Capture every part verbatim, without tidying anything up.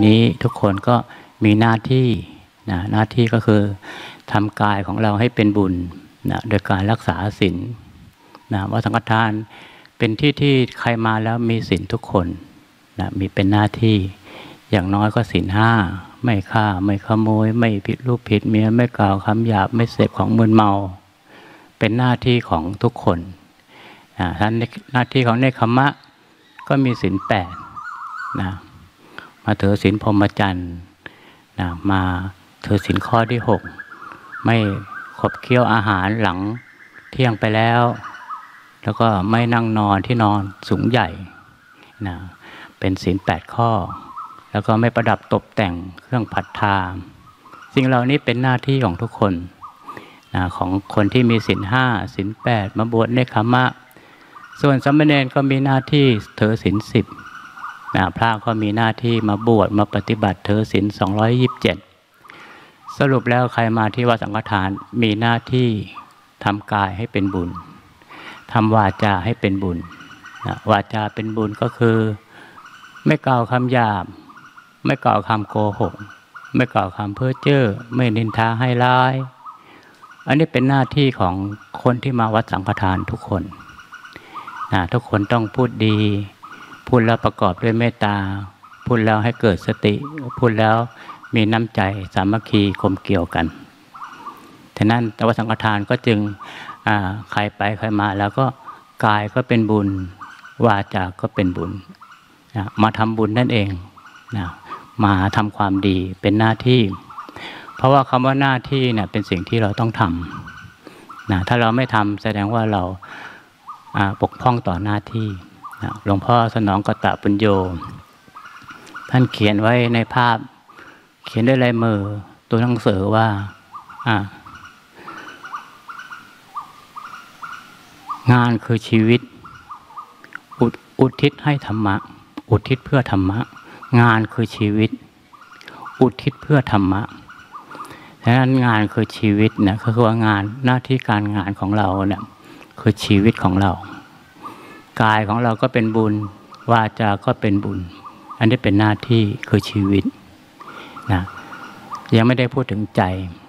นี้ทุกคนก็มีหน้าที่นะหน้าที่ก็คือทำกายของเราให้เป็นบุญนะโดยการรักษาศีลนะวัดสังฆทานเป็นที่ที่ใครมาแล้วมีศีลทุกคนนะมีเป็นหน้าที่อย่างน้อยก็ศีลห้าไม่ฆ่าไม่ขโมยไม่ผิดลูกผิดเมียไม่กล่าวคำหยาบไม่เสพของมึนเมาเป็นหน้าที่ของทุกคนนะท่านหน้าที่ของเนคขมะก็มีศีลแปดนะมาถือศีลพรหมจรรย์นะมาถือศีลข้อที่หกไม่ขบเคี้ยวอาหารหลังเที่ยงไปแล้วแล้วก็ไม่นั่งนอนที่นอนสูงใหญ่นะเป็นศีลแปดข้อแล้วก็ไม่ประดับตกแต่งเครื่องผัดทาสิ่งเหล่านี้เป็นหน้าที่ของทุกคนนะของคนที่มีศีลห้าศีลแปดมาบวชเนคขมะส่วนสามเณรก็มีหน้าที่ถือศีลสิบนะพระก็มีหน้าที่มาบวชมาปฏิบัติถือศีลสองร้อยยี่สิบเจ็ดสรุปแล้วใครมาที่วัดสังฆทานมีหน้าที่ทำกายให้เป็นบุญทำวาจาให้เป็นบุญนะวาจาเป็นบุญก็คือไม่กล่าวคำหยาบไม่กล่าวคำโกหกไม่กล่าวคำเพ้อเจ้อไม่นินทาให้ร้ายอันนี้เป็นหน้าที่ของคนที่มาวัดสังฆทานทุกคนนะทุกคนต้องพูดดีพูดแล้วประกอบด้วยเมตตาพูดแล้วให้เกิดสติพูดแล้วมีน้ำใจสามัคคีกลมเกลี่ยวกันฉะนั้นวัดสังฆทานก็จึงใครไปใครมาแล้วก็กายก็เป็นบุญวาจาก็เป็นบุญนะมาทำบุญนั่นเองนะมาทำความดีเป็นหน้าที่เพราะว่าคำว่าหน้าที่เนี่ยเป็นสิ่งที่เราต้องทำนะถ้าเราไม่ทำแสดงว่าเราปกป้องต่อหน้าที่นะหลวงพ่อสนองกตปุญโญท่านเขียนไว้ในภาพเขียนด้วยลายมือตัวหนังสือว่าอ่างานคือชีวิตอุอุทิศให้ธรรมะอุทิศเพื่อธรรมะงานคือชีวิตอุทิศเพื่อธรรมะฉะนั้นงานคือชีวิตนะก็คือว่างานหน้าที่การงานของเราเนี่ยคือชีวิตของเรากายของเราก็เป็นบุญวาจาก็เป็นบุญอันนี้เป็นหน้าที่คือชีวิตนะยังไม่ได้พูดถึงใจ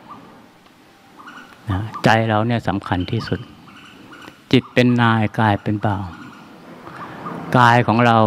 นะใจเราเนี่ยสำคัญที่สุดจิตเป็นนายกายเป็นบ่าวกายของเรา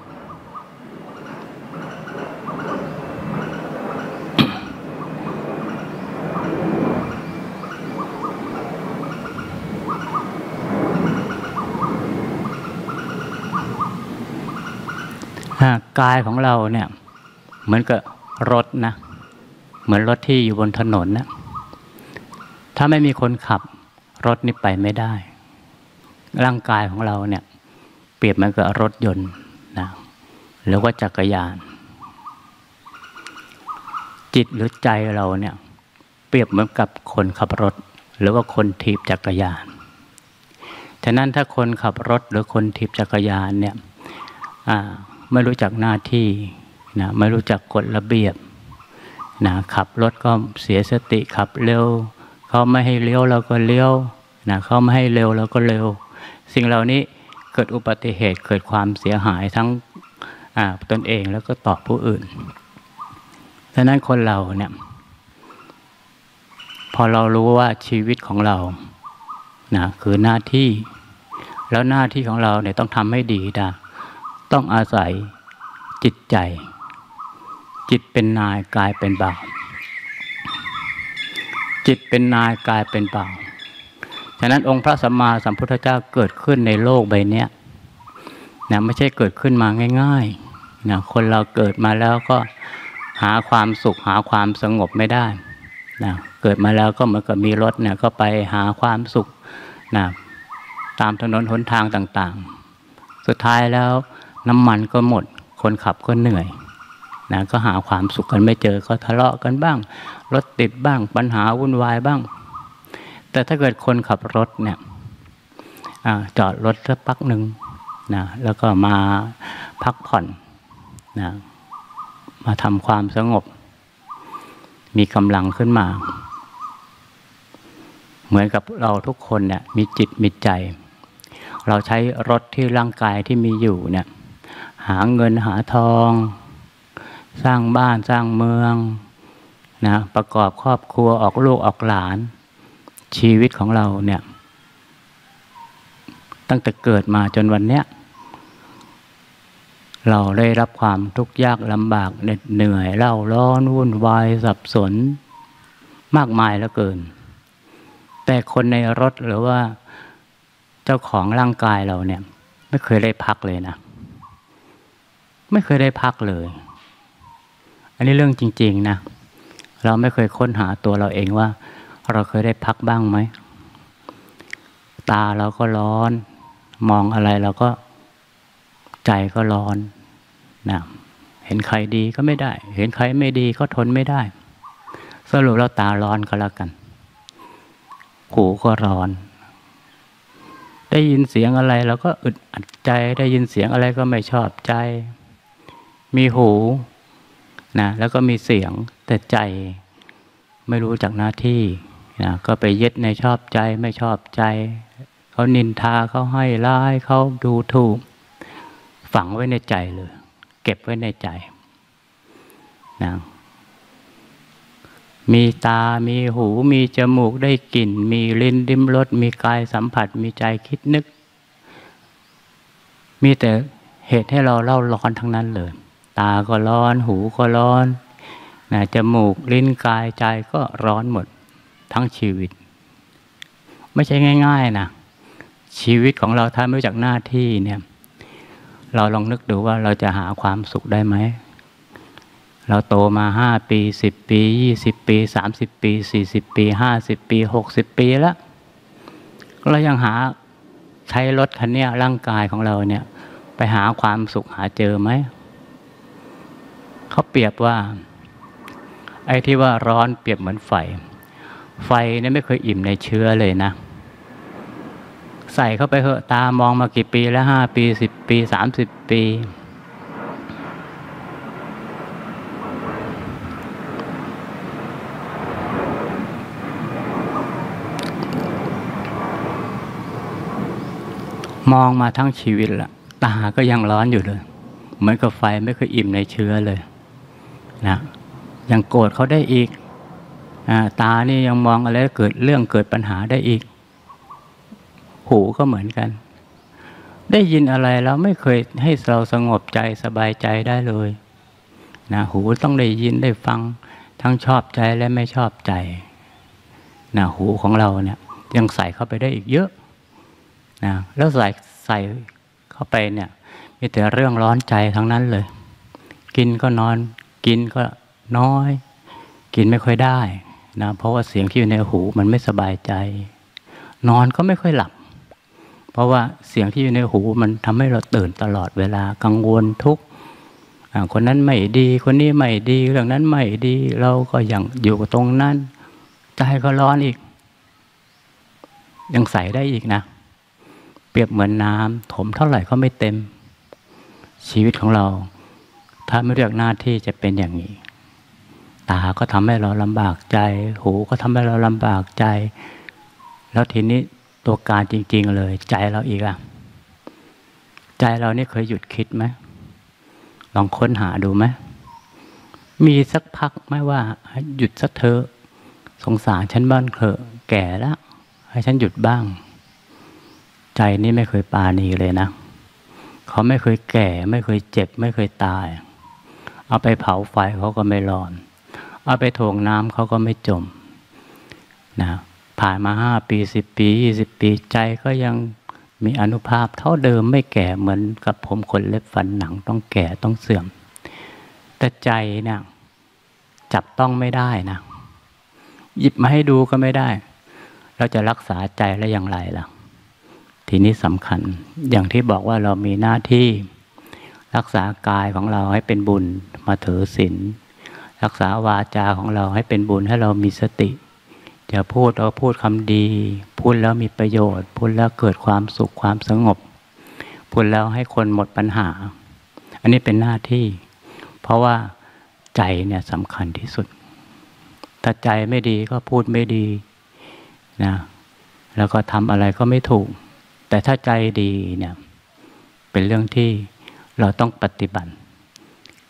กายของเราเนี่ยเหมือนกับรถนะเหมือนรถที่อยู่บนถนนนะถ้าไม่มีคนขับรถนี่ไปไม่ได้ร่างกายของเราเนี่ยเปรียบเหมือนกับรถยนต์นะหรือว่าจักรยานจิตหรือใจเราเนี่ยเปรียบเหมือนกับคนขับรถหรือว่าคนถีบจักรยานฉะนั้นถ้าคนขับรถหรือคนถีบจักรยานเนี่ยไม่รู้จักหน้าที่นะไม่รู้จักกฎระเบียบนะขับรถก็เสียสติขับเร็วเขาไม่ให้เลี้ยวเราก็เลี้ยวนะเขาไม่ให้เร็วเราก็เร็วสิ่งเหล่านี้เกิดอุบัติเหตุเกิดความเสียหายทั้งตนเองแล้วก็ต่อผู้อื่นฉะนั้นคนเราเนี่ยพอเรารู้ว่าชีวิตของเรานะคือหน้าที่แล้วหน้าที่ของเราเนี่ยต้องทำให้ดีนะต้องอาศัยจิตใจจิตเป็นนายกายเป็นบ่าวจิตเป็นนายกายเป็นบ่าวฉะนั้นองค์พระสัมมาสัมพุทธเจ้าเกิดขึ้นในโลกใบนี้นะไม่ใช่เกิดขึ้นมาง่ายๆนะคนเราเกิดมาแล้วก็หาความสุขหาความสงบไม่ได้นะเกิดมาแล้วก็เหมือนกับมีรถเนี่ยก็ไปหาความสุขนะตามถนนหนทางต่างๆสุดท้ายแล้วน้ำมันก็หมดคนขับก็เหนื่อยนะก็หาความสุขกันไม่เจอก็ทะเลาะกันบ้างรถติดบ้างปัญหาวุ่นวายบ้างแต่ถ้าเกิดคนขับรถเนี่ยจอดรถสักพักหนึ่งนะแล้วก็มาพักผ่อนนะมาทำความสงบมีกำลังขึ้นมาเหมือนกับเราทุกคนเนี่ยมีจิตมีใจเราใช้รถที่ร่างกายที่มีอยู่เนี่ยหาเงินหาทองสร้างบ้านสร้างเมืองนะประกอบครอบครัวออกลูกออกหลานชีวิตของเราเนี่ยตั้งแต่เกิดมาจนวันเนี้ยเราได้รับความทุกข์ยากลำบากเหน็ดเหนื่อยเล่าร้อนวุ่นวายสับสนมากมายเหลือเกินแต่คนในรถหรือว่าเจ้าของร่างกายเราเนี่ยไม่เคยได้พักเลยนะไม่เคยได้พักเลยอันนี้เรื่องจริงๆนะเราไม่เคยค้นหาตัวเราเองว่าเราเคยได้พักบ้างไหมตาเราก็ร้อนมองอะไรเราก็ใจก็ร้อนนะเห็นใครดีก็ไม่ได้เห็นใครไม่ดีก็ทนไม่ได้สรุปเราตาร้อนก็แล้วกันหูก็ร้อนได้ยินเสียงอะไรเราก็อึดอัดใจได้ยินเสียงอะไรก็ไม่ชอบใจมีหูนะแล้วก็มีเสียงแต่ใจไม่รู้จักหน้าที่นะก็ไปยึดในชอบใจไม่ชอบใจเขานินทาเขาให้ร้ายเขาดูถูกฝังไว้ในใจเลยเก็บไว้ในใจนะมีตามีหูมีจมูกได้กลิ่นมีลิ้นลิ้มรสมีกายสัมผัสมีใจคิดนึกมีแต่เหตุให้เราเล่าร้อนทั้งนั้นเลยตาก็ร้อนหูก็ร้อนนะจมูกลิ้นกายใจก็ร้อนหมดทั้งชีวิตไม่ใช่ง่ายๆนะชีวิตของเราถ้าไม่รู้จักหน้าที่เนี่ยเราลองนึกดูว่าเราจะหาความสุขได้ไหมเราโตมาห้าปีสิบปียี่สิบปีสามสิบปีสี่สิบปีห้าสิบปีหกสิบปีแล้วเรายังหาใช้รถคันนี้ร่างกายของเราเนี่ยไปหาความสุขหาเจอไหมเขาเปรียบว่าไอ้ที่ว่าร้อนเปรียบเหมือนไฟไฟเนี่ยไม่เคยอิ่มในเชื้อเลยนะใส่เข้าไปเหอะตามองมากี่ปีแล้วห้าปีสิบปีสามสิบปีมองมาทั้งชีวิตละตาก็ยังร้อนอยู่เลยเหมือนกับไฟไม่เคยอิ่มในเชื้อเลยนะยังโกรธเขาได้อีกตานี่ยังมองอะไรเกิดเรื่องเกิดปัญหาได้อีกหูก็เหมือนกันได้ยินอะไรแล้วไม่เคยให้เราสงบใจสบายใจได้เลยนะหูต้องได้ยินได้ฟังทั้งชอบใจและไม่ชอบใจนะหูของเราเนี่ยยังใส่เข้าไปได้อีกเยอะนะแล้วใส่ใส่เข้าไปเนี่ยมีแต่เรื่องร้อนใจทั้งนั้นเลยกินก็นอนกินก็น้อยกินไม่ค่อยได้นะเพราะว่าเสียงที่อยู่ในหูมันไม่สบายใจนอนก็ไม่ค่อยหลับเพราะว่าเสียงที่อยู่ในหูมันทำให้เราตื่นตลอดเวลากังวลทุกข์คนนั้นไม่ดีคนนี้ไม่ดีเรื่องนั้นไม่ดีเราก็ยังอยู่ตรงนั้นใจก็ร้อนอีกยังใส่ได้อีกนะเปรียบเหมือนน้ำถมเท่าไหร่ก็ไม่เต็มชีวิตของเราถ้าไม่เรียกหน้าที่จะเป็นอย่างนี้ตาก็ทำให้เราลำบากใจหูก็ทำให้เราลำบากใจแล้วทีนี้ตัวการจริงๆเลยใจเราอีกอะใจเรานี่เคยหยุดคิดไหมลองค้นหาดูไหมมีสักพักไหมว่าหยุดสักเถอะสงสารฉันบ้างเถอะแก่แล้วให้ฉันหยุดบ้างใจนี่ไม่เคยปราณีเลยนะเขาไม่เคยแก่ไม่เคยเจ็บไม่เคยตายเอาไปเผาไฟเขาก็ไม่ร้อนเอาไปถ่วงน้ำเขาก็ไม่จมนะผ่านมาห้าปีสิบปียี่สิบปีใจก็ยังมีอานุภาพเท่าเดิมไม่แก่เหมือนกับผมขนเล็บฟันหนังต้องแก่ต้องเสื่อมแต่ใจเนี่ยจับต้องไม่ได้นะหยิบมาให้ดูก็ไม่ได้เราจะรักษาใจได้อย่างไรล่ะทีนี้สำคัญอย่างที่บอกว่าเรามีหน้าที่รักษากายของเราให้เป็นบุญมาถือศีลรักษาวาจาของเราให้เป็นบุญให้เรามีสติจะพูดเราพูดคำดีพูดแล้วมีประโยชน์พูดแล้วเกิดความสุขความสงบพูดแล้วให้คนหมดปัญหาอันนี้เป็นหน้าที่เพราะว่าใจเนี่ยสำคัญที่สุดถ้าใจไม่ดีก็พูดไม่ดีนะแล้วก็ทำอะไรก็ไม่ถูกแต่ถ้าใจดีเนี่ยเป็นเรื่องที่เราต้องปฏิบัติ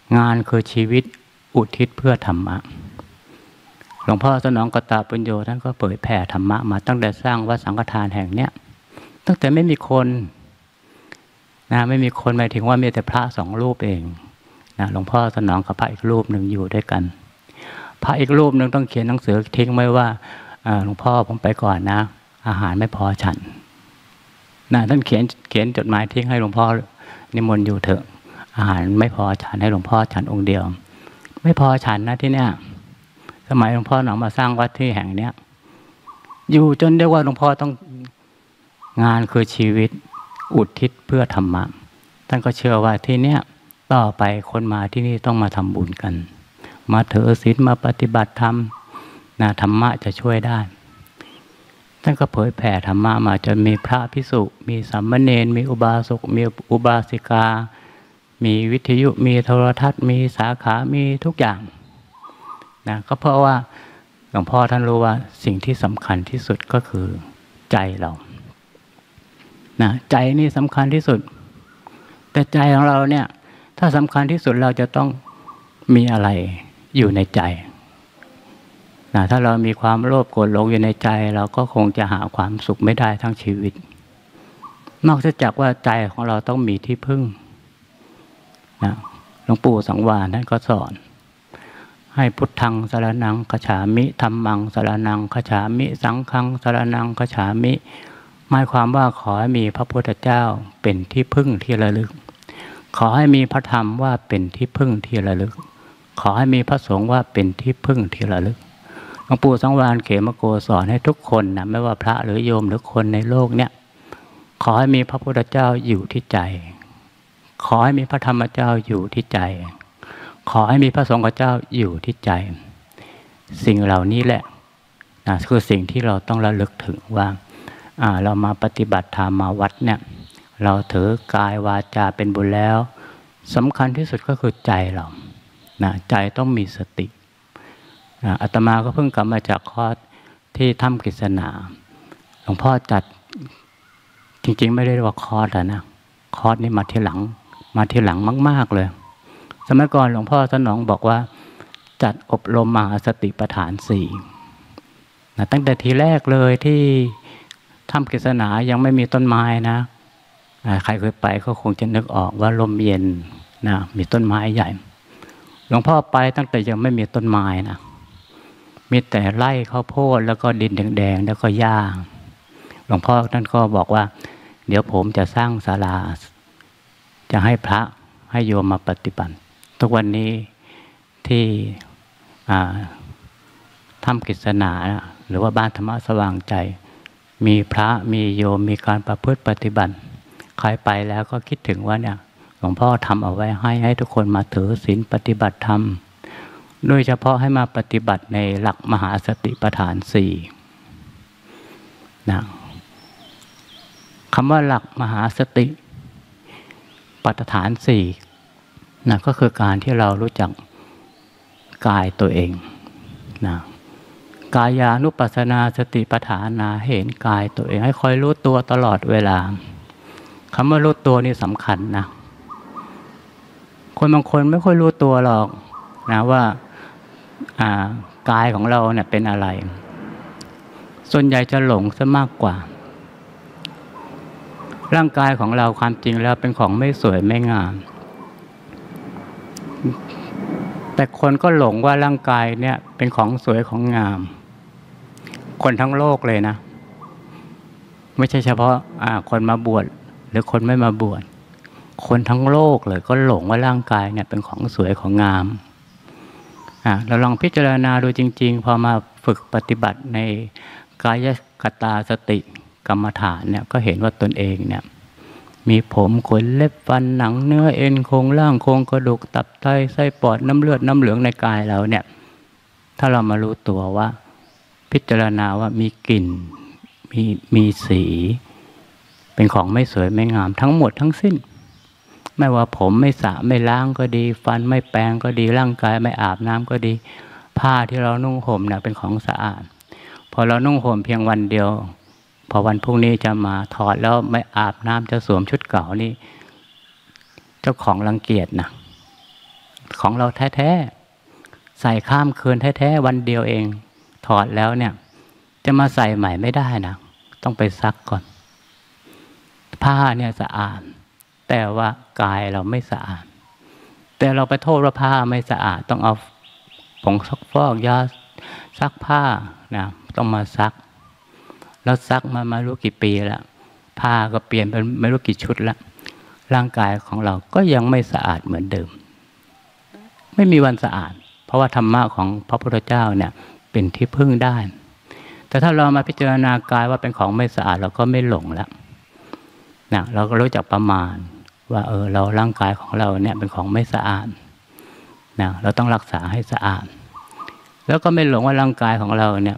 งานคือชีวิตอุทิศเพื่อธรรมะหลวงพ่อสนองกตปัญโยท่านก็เผยแผ่ธรรมะมาตั้งแต่สร้างวัดสังฆทานแห่งเนี้ยตั้งแต่ไม่มีคนนะไม่มีคนหมายถึงว่ามีแต่พระสองรูปเองนะหลวงพ่อสนองกับพระอีกรูปหนึ่งอยู่ด้วยกันพระอีกรูปหนึ่งต้องเขียนหนังสือทิ้งไว้ว่าหลวงพ่อผมไปก่อนนะอาหารไม่พอฉันนะท่านเขียนเขียนจดหมายทิ้งให้หลวงพ่อนิมนต์อยู่เถอะอาหารไม่พอฉันให้หลวงพ่อฉันองค์เดียวไม่พอฉันนะที่เนี้ยสมัยหลวงพ่อหนองมาสร้างวัดที่แห่งเนี้ยอยู่จนเรียกว่าหลวงพ่อต้องงานคือชีวิตอุทิศเพื่อธรรมะท่านก็เชื่อว่าที่เนี้ยต่อไปคนมาที่นี่ต้องมาทำบุญกันมาถือศีลมาปฏิบัติธรรมนะธรรมะจะช่วยได้ท่านก็เผยแผ่ธรรมะมาจนมีพระภิกษุมีสามเณรมีอุบาสกมีอุบาสิกามีวิทยุมีโทรทัศน์มีสาขามีทุกอย่างนะก็เพราะว่าหลวงพ่อท่านรู้ว่าสิ่งที่สำคัญที่สุดก็คือใจเรานะใจนี่สำคัญที่สุดแต่ใจของเราเนี่ยถ้าสำคัญที่สุดเราจะต้องมีอะไรอยู่ในใจนะถ้าเรามีความโลภโกรธหลงอยู่ในใจเราก็คงจะหาความสุขไม่ได้ทั้งชีวิตนอกจากว่าใจของเราต้องมีที่พึ่งนะหลวงปู่สังวาลท่านก็สอนให้พุทธังสรณังคัจฉามิธัมมังสรณังคัจฉามิสังฆังสรณังคัจฉามิหมายความว่าขอให้มีพระพุทธเจ้าเป็นที่พึ่งที่ระลึกขอให้มีพระธรรมว่าเป็นที่พึ่งที่ระลึกขอให้มีพระสงฆ์ว่าเป็นที่พึ่งที่ระลึกหลวงปู่สังวาลเขมโกสอนให้ทุกคนนะไม่ว่าพระหรือโยมหรือคนในโลกเนี่ยขอให้มีพระพุทธเจ้าอยู่ที่ใจขอให้มีพระธรรมเจ้าอยู่ที่ใจขอให้มีพระสงฆ์เจ้าอยู่ที่ใจสิ่งเหล่านี้แหละนะคือสิ่งที่เราต้องระลึกถึงว่าเรามาปฏิบัติธรรมมาวัดเนี่ยเราถือกายวาจาเป็นบุญแล้วสำคัญที่สุดก็คือใจเรานะใจต้องมีสตินะอาตมาก็เพิ่งกลับมาจากคอร์สที่ถ้ำกฤษณาหลวงพ่อจัดจริงๆไม่ได้เรียกว่าคอร์สนะคอร์สนี่มาทีหลังมาทีหลังมากๆเลยสมัยก่อนหลวงพ่อสนองบอกว่าจัดอบรมมหาสติปัฏฐานสี่นะตั้งแต่ทีแรกเลยที่ถ้ำกฤษณายังไม่มีต้นไม้นะใครเคยไปก็คงจะนึกออกว่าลมเย็นนะมีต้นไม้ใหญ่หลวงพ่อไปตั้งแต่ยังไม่มีต้นไม้นะมีแต่ไร่ข้าวโพดแล้วก็ดินแดงๆแล้วก็หญ้าหลวงพ่อท่านก็บอกว่าเดี๋ยวผมจะสร้างศาลาจะให้พระให้โยมมาปฏิบัติทุกวันนี้ที่ถ้ำกฤษณาหรือว่าบ้านธรรมะสว่างใจมีพระมีโยมมีการประพฤติปฏิบัติใครไปแล้วก็คิดถึงว่าเนี่ยหลวงพ่อทำเอาไว้ให้ให้ทุกคนมาถือศีลปฏิบัติธรรมโดยเฉพาะให้มาปฏิบัติในหลักมหาสติปัฏฐานสี่นะคำว่าหลักมหาสติปัฏฐานสี่นะก็คือการที่เรารู้จักกายตัวเองนะกายานุปัสสนาสติปัฏฐานาเห็นกายตัวเองให้คอยรู้ตัวตลอดเวลาคำว่ารู้ตัวนี่สำคัญนะคนบางคนไม่ค่อยรู้ตัวหรอกนะว่ากายของเราเนี่ยเป็นอะไรส่วนใหญ่จะหลงซะมากกว่าร่างกายของเราความจริงแล้วเป็นของไม่สวยไม่งามแต่คนก็หลงว่าร่างกายเนี่ยเป็นของสวยของงามคนทั้งโลกเลยนะไม่ใช่เฉพาะคนมาบวชหรือคนไม่มาบวชคนทั้งโลกเลยก็หลงว่าร่างกายเนี่ยเป็นของสวยของงามเราลองพิจารณาดูจริงๆพอมาฝึกปฏิบัติในกายคตาสติกรรมฐานเนี่ยก็เห็นว่าตนเองเนี่ยมีผมขนเล็บฟันหนังเนื้อเอ็นโครงร่างโครงกระดูกตับไตไส้ปอดน้ำเลือดน้ำเหลืองในกายเราเนี่ยถ้าเรามารู้ตัวว่าพิจารณาว่ามีกลิ่นมีมีสีเป็นของไม่สวยไม่งามทั้งหมดทั้งสิ้นไม่ว่าผมไม่สระไม่ล้างก็ดีฟันไม่แปรงก็ดีร่างกายไม่อาบน้ำก็ดีผ้าที่เรานุ่งห่มเนี่ยเป็นของสะอาดพอเรานุ่งห่มเพียงวันเดียวพอวันพรุ่งนี้จะมาถอดแล้วไม่อาบน้ำจะสวมชุดเก่านี่เจ้าของรังเกียจนะขของเราแท้ๆใส่ข้ามคืนแท้ๆวันเดียวเองถอดแล้วเนี่ยจะมาใส่ใหม่ไม่ได้นะต้องไปซักก่อนผ้าเนี่ยสะอาดแต่ว่ากายเราไม่สะอาดแต่เราไปโทษว่าผ้าไม่สะอาดต้องเอาผงซักฟอกยาซักผ้านะต้องมาซักแล้วซักมาไม่รู้กี่ปีแล้วผ้าก็เปลี่ยนเป็นไม่รู้กี่ชุดแล้วร่างกายของเราก็ยังไม่สะอาดเหมือนเดิมไม่มีวันสะอาดเพราะว่าธรรมะของพระพุทธเจ้าเนี่ยเป็นที่พึ่งได้แต่ถ้าเรามาพิจารณากายว่าเป็นของไม่สะอาดเราก็ไม่หลงแล้วนะเราก็รู้จักประมาณว่าเออเราร่างกายของเราเนี่ยเป็นของไม่สะอาดนะเราต้องรักษาให้สะอาดแล้วก็ไม่หลงว่าร่างกายของเราเนี่ย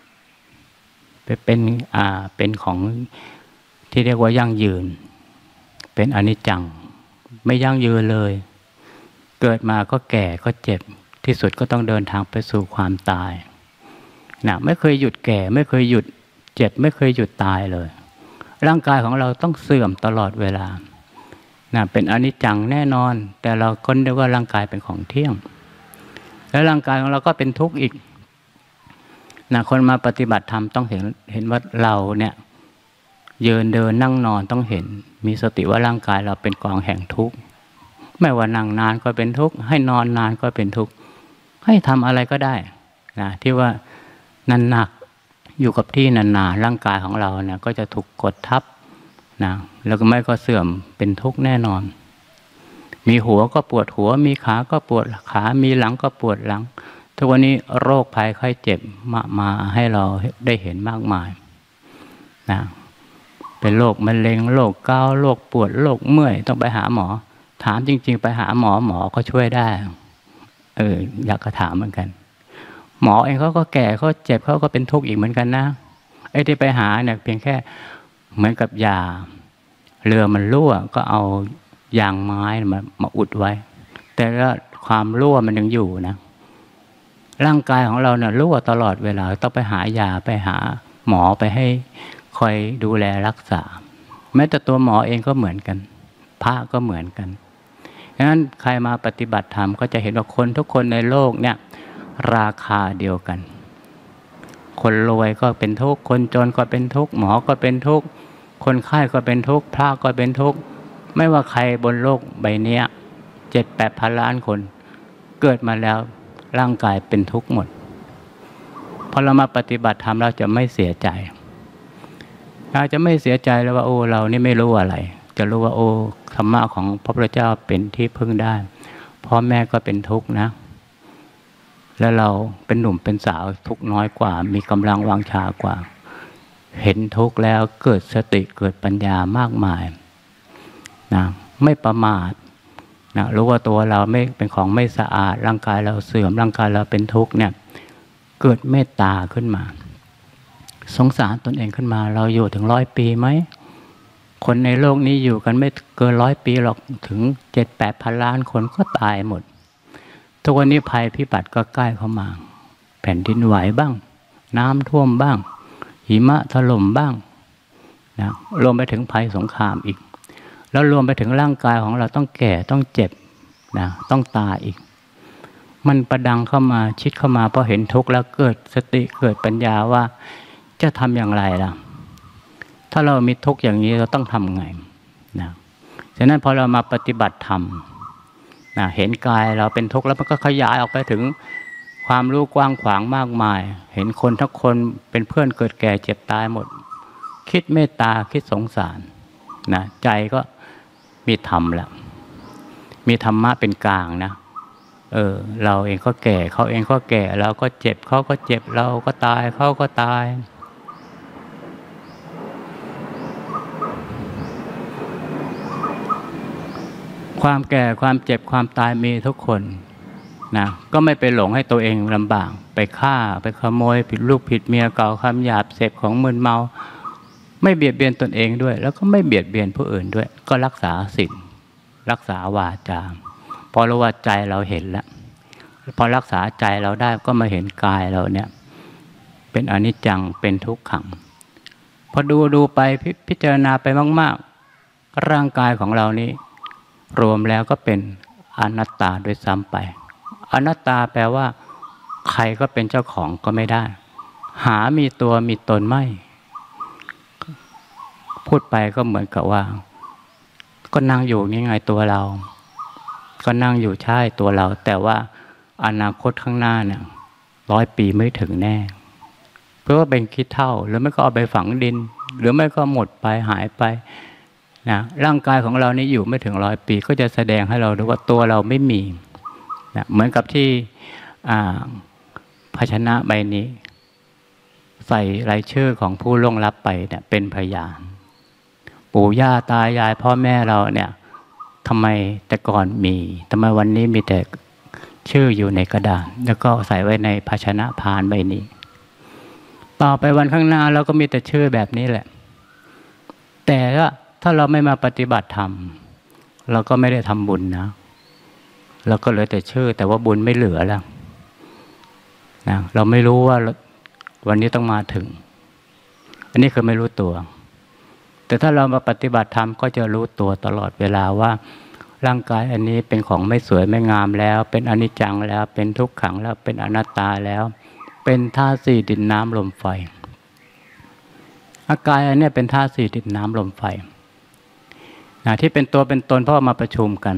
เป็นอ่าเป็นของที่เรียกว่ายั่งยืนเป็นอนิจจังไม่ยั่งยืนเลยเกิดมาก็แก่ก็เจ็บที่สุดก็ต้องเดินทางไปสู่ความตายนะไม่เคยหยุดแก่ไม่เคยหยุดเจ็บไม่เคยหยุดตายเลยร่างกายของเราต้องเสื่อมตลอดเวลานะเป็นอนิจจังแน่นอนแต่เราคนเรียกว่าร่างกายเป็นของเที่ยงแล้วร่างกายของเราก็เป็นทุกข์อีกนะคนมาปฏิบัติธรรมต้องเห็นเห็นว่าเราเนี่ยยืนเดินนั่งนอนต้องเห็นมีสติว่าร่างกายเราเป็นกองแห่งทุกข์ไม่ว่านั่งนานก็เป็นทุกข์ให้นอนนานก็เป็นทุกข์ให้ทำอะไรก็ได้นะที่ว่านั่นหนักอยู่กับที่นานๆร่างกายของเราเนี่ยก็จะถูกกดทับนะแล้วก็ไม่ก็เสื่อมเป็นทุกข์แน่นอนมีหัวก็ปวดหัวมีขาก็ปวดขามีหลังก็ปวดหลังทุกวันนี้โรคภัยไข้เจ็บมามาให้เราได้เห็นมากมายนะเป็นโรคมะเร็งโรคเกาต์โรคปวดโรคเมื่อยต้องไปหาหมอถามจริงๆไปหาหมอหมอก็ช่วยได้เอออยากจะถามเหมือนกันหมอเองเขาก็แก่เขาเจ็บเขาก็เป็นทุกข์อีกเหมือนกันนะไอ้ที่ไปหาเนี่ยเพียงแค่เหมือนกับยาเรือมันรั่วก็เอายางไม้มามาอุดไว้แต่ว่าความรั่วมันยังอยู่นะร่างกายของเราเนี่ยรั่วตลอดเวลาต้องไปหายาไปหาหมอไปให้คอยดูแลรักษาแม้แต่ตัวหมอเองก็เหมือนกันพระก็เหมือนกันฉะนั้นใครมาปฏิบัติธรรมก็จะเห็นว่าคนทุกคนในโลกเนี่ยราคาเดียวกันคนรวยก็เป็นทุกข์คนจนก็เป็นทุกข์หมอก็เป็นทุกข์คนไข้ก็เป็นทุกข์พระก็เป็นทุกข์ไม่ว่าใครบนโลกใบนี้เจ็ดแปดพันล้านคนเกิดมาแล้วร่างกายเป็นทุกข์หมดพอเรามาปฏิบัติธรรมเราจะไม่เสียใจเราจะไม่เสียใจแล้วว่าโอ้เรานี่ไม่รู้อะไรจะรู้ว่าโอ้ธรรมะของพระพุทธเจ้าเป็นที่พึ่งได้พ่อแม่ก็เป็นทุกข์นะแล้วเราเป็นหนุ่มเป็นสาวทุกข์น้อยกว่ามีกำลังวังชากว่าเห็นทุกข์แล้วเกิดสติเกิดปัญญามากมายนะไม่ประมาทนะรู้ว่าตัวเราไม่เป็นของไม่สะอาดร่างกายเราเสื่อมร่างกายเราเป็นทุกข์เนี่ยเกิดเมตตาขึ้นมาสงสารตนเองขึ้นมาเราอยู่ถึงร้อยปีไหมคนในโลกนี้อยู่กันไม่เกินร้อยปีหรอกถึงเจ็ดแปดพันล้านคนก็ตายหมดทุกวันนี้ภัยพิบัติก็ใกล้เข้ามาแผ่นดินไหวบ้างน้ำท่วมบ้างหิมะถล่มบ้างนะรวมไปถึงภัยสงครามอีกแล้วรวมไปถึงร่างกายของเราต้องแก่ต้องเจ็บนะต้องตายอีกมันประดังเข้ามาชิดเข้ามาพอเห็นทุกข์แล้วเกิดสติเกิดปัญญาว่าจะทำอย่างไรล่ะถ้าเรามีทุกข์อย่างนี้เราต้องทำไงนะฉะนั้นพอเรามาปฏิบัติธรรมนะเห็นกายเราเป็นทุกข์แล้วมันก็ขยายออกไปถึงความรู้กว้างขวางมากมายเห็นคนทุกคนเป็นเพื่อนเกิดแก่เจ็บตายหมดคิดเมตตาคิดสงสารนะใจก็มีธรรมแล้วมีธรรมะเป็นกลางนะเออเราเองก็แก่เขาเองก็แก่เราก็เจ็บเขาก็เจ็บเราก็ตายเขาก็ตายความแก่ความเจ็บความตายมีทุกคนนะก็ไม่ไปหลงให้ตัวเองลำบากไปฆ่าไปขโมยผิดลูกผิดเมียเก่าคำหยาบเสพของมึนเมาไม่เบียดเบียนตนเองด้วยแล้วก็ไม่เบียดเบียนผู้อื่นด้วยก็รักษาศีลรักษาวาจาพอรู้ว่าใจเราเห็นแล้วพอรักษาใจเราได้ก็มาเห็นกายเราเนี่ยเป็นอนิจจังเป็นทุกขังพอดูดูไปพพิจารณาไปมากๆร่างกายของเรานี้รวมแล้วก็เป็นออนัตตาด้วยซ้ำไปอนัตตาแปลว่าใครก็เป็นเจ้าของก็ไม่ได้หามีตัวมีตนไม่พูดไปก็เหมือนกับว่าก็นั่งอยู่นี่ไงตัวเราก็นั่งอยู่ใช่ตัวเราแต่ว่าอนาคตข้างหน้าเนี่ยร้อยปีไม่ถึงแน่เพราะว่าเป็นขี้เถ้าหรือไม่ก็เอาไปฝังดินหรือไม่ก็หมดไปหายไปนะร่างกายของเรานี่อยู่ไม่ถึงร้อยปีก็จะแสดงให้เราดูว่าตัวเราไม่มีนะเหมือนกับที่ภาชนะใบนี้ใส่รายชื่อของผู้ล่วงลับไปเนี่ยเป็นพยานปู่ย่าตายายพ่อแม่เราเนี่ยทำไมแต่ก่อนมีทำไมวันนี้มีแต่ชื่ออยู่ในกระดาษแล้วก็ใส่ไว้ในภาชนะพานใบนี้ต่อไปวันข้างหน้าเราก็มีแต่ชื่อแบบนี้แหละแต่ถ้าเราไม่มาปฏิบัติธรรมเราก็ไม่ได้ทำบุญนะเราก็เหลือแต่ชื่อแต่ว่าบุญไม่เหลือแล้วนะเราไม่รู้ว่าวันนี้ต้องมาถึงอันนี้คือไม่รู้ตัวแต่ถ้าเรามาปฏิบัติธรรมก็จะรู้ตัวตลอดเวลาว่าร่างกายอันนี้เป็นของไม่สวยไม่งามแล้วเป็นอนิจจังแล้วเป็นทุกขังแล้วเป็นอนัตตาแล้วเป็นธาตุสี่ดินน้ำลมไฟอากายอันนี้เป็นธาตุสี่ดินน้ำลมไฟนะที่เป็นตัวเป็นตนเพราะมาประชุมกัน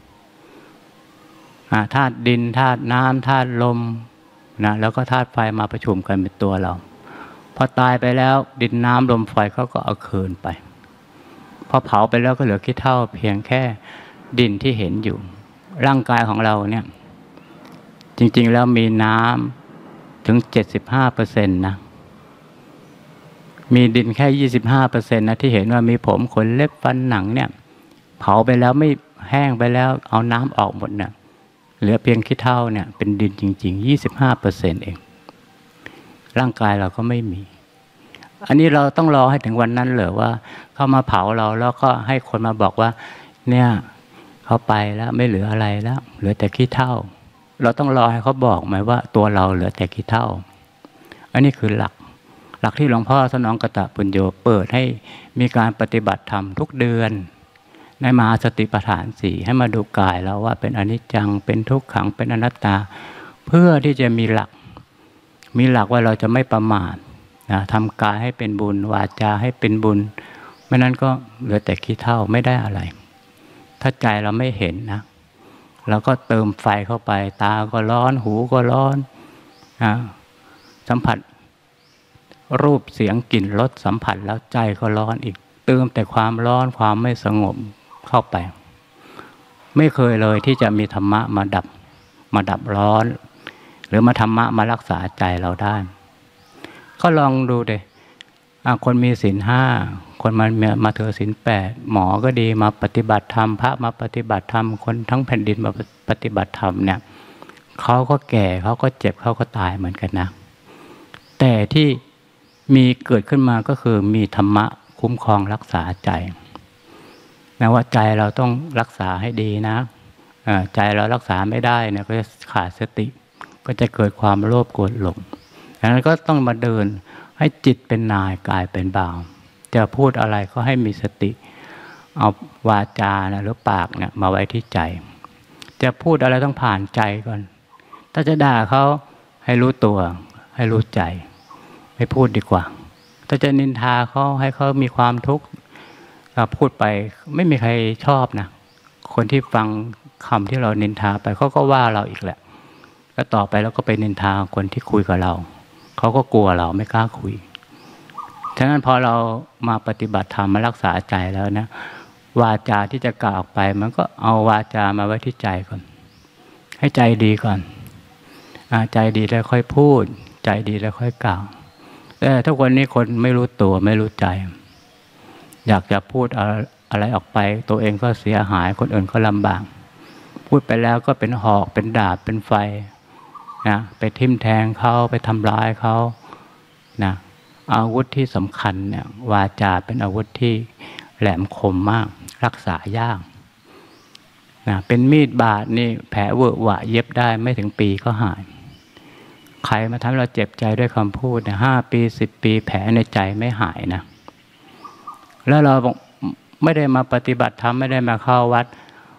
ธาตุดินธาตุน้ำธาตุลมนะแล้วก็ธาตุไฟมาประชุมกันเป็นตัวเราพอตายไปแล้วดินน้ำลมไฟเขาก็เอาคืนไปพอเผาไปแล้วก็เหลือขี้เถ้าเพียงแค่ดินที่เห็นอยู่ร่างกายของเราเนี่ยจริงๆแล้วมีน้ำถึง เจ็ดสิบห้าเปอร์เซ็นต์ นะมีดินแค่ ยี่สิบห้าเปอร์เซ็นต์ นะที่เห็นว่ามีผมขนเล็บฟันหนังเนี่ยเผาไปแล้วไม่แห้งไปแล้วเอาน้ำออกหมดเนี่ยเหลือเพียงขี้เถ้าเนี่ยเป็นดินจริงๆ ยี่สิบห้าเปอร์เซ็นต์ เองร่างกายเราก็ไม่มีอันนี้เราต้องรอให้ถึงวันนั้นเหรอว่าเขามาเผาเราแล้วก็ให้คนมาบอกว่าเนี่ยเขาไปแล้วไม่เหลืออะไรแล้วเหลือแต่ขี้เถ้าเราต้องรอให้เขาบอกไหมว่าตัวเราเหลือแต่ขี้เถ้าอันนี้คือหลักหลักที่หลวงพ่อสนองกตปุญโญเปิดให้มีการปฏิบัติธรรมทุกเดือนในมหาสติปัฏฐานสี่ให้มาดูกายแล้วว่าเป็นอนิจจังเป็นทุกขังเป็นอนัตตาเพื่อที่จะมีหลักมีหลักว่าเราจะไม่ประมาทนะทำกายให้เป็นบุญวาจาให้เป็นบุญไม่นั้นก็เหลือแต่ขี้เถ้าไม่ได้อะไรถ้าใจเราไม่เห็นนะเราก็เติมไฟเข้าไปตาก็ร้อนหูก็ร้อนนะสัมผัสรูปเสียงกลิ่นรสสัมผัสแล้วใจก็ร้อนอีกเติมแต่ความร้อนความไม่สงบเข้าไปไม่เคยเลยที่จะมีธรรมะมาดับมาดับร้อนหรือมาธรรมะมารักษาใจเราได้ก็ลองดูเดคนมีศีลห้าคนมามาเถือศีลแปดหมอก็ดีมาปฏิบัติธรรมพระมาปฏิบัติธรรมคนทั้งแผ่นดินมาปฏิบัติธรรมเนี่ยเขาก็แก่เขาก็เจ็บเขาก็ตายเหมือนกันนะแต่ที่มีเกิดขึ้นมาก็คือมีธรรมะคุ้มครองรักษาใจนะว่าใจเราต้องรักษาให้ดีนะใจเรารักษาไม่ได้เนี่ยก็จะขาดสติก็จะเกิดความโลภโกรธหลงดังนั้นก็ต้องมาเดินให้จิตเป็นนายกายเป็นบ่าวจะพูดอะไรก็ให้มีสติเอาวาจานะหรือปากเนี่ยมาไว้ที่ใจจะพูดอะไรต้องผ่านใจก่อนถ้าจะด่าเขาให้รู้ตัวให้รู้ใจไม่พูดดีกว่าถ้าจะนินทาเขาให้เขามีความทุกข์พูดไปไม่มีใครชอบนะคนที่ฟังคำที่เรานินทาไปเขาก็ว่าเราอีกแหละแล้วต่อไปเราก็ไปนินทาคนที่คุยกับเราเขาก็กลัวเราไม่กล้าคุยฉะนั้นพอเรามาปฏิบัติธรรมมารักษาใจแล้วนะวาจาที่จะกล่าวออกไปมันก็เอาวาจามาไว้ที่ใจก่อนให้ใจดีก่อนใจดีแล้วค่อยพูดใจดีแล้วค่อยกล่าวแต่ทุกวันนี้คนไม่รู้ตัวไม่รู้ใจอยากจะพูดอะไรออกไปตัวเองก็เสียหายคนอื่นก็ลำบากพูดไปแล้วก็เป็นหอกเป็นดาบเป็นไฟนะไปทิ่มแทงเขาไปทำร้ายเขานะอาวุธที่สำคัญเนี่ยวาจาเป็นอาวุธที่แหลมคมมากรักษายากนะเป็นมีดบาดนี่แผลเวอะหวะเย็บได้ไม่ถึงปีก็หายใครมาทำให้เราเจ็บใจด้วยคำพูดเนี่ยห้าปีสิบปีแผลในใจไม่หายนะแล้วเราไม่ได้มาปฏิบัติธรรมไม่ได้มาเข้าวัด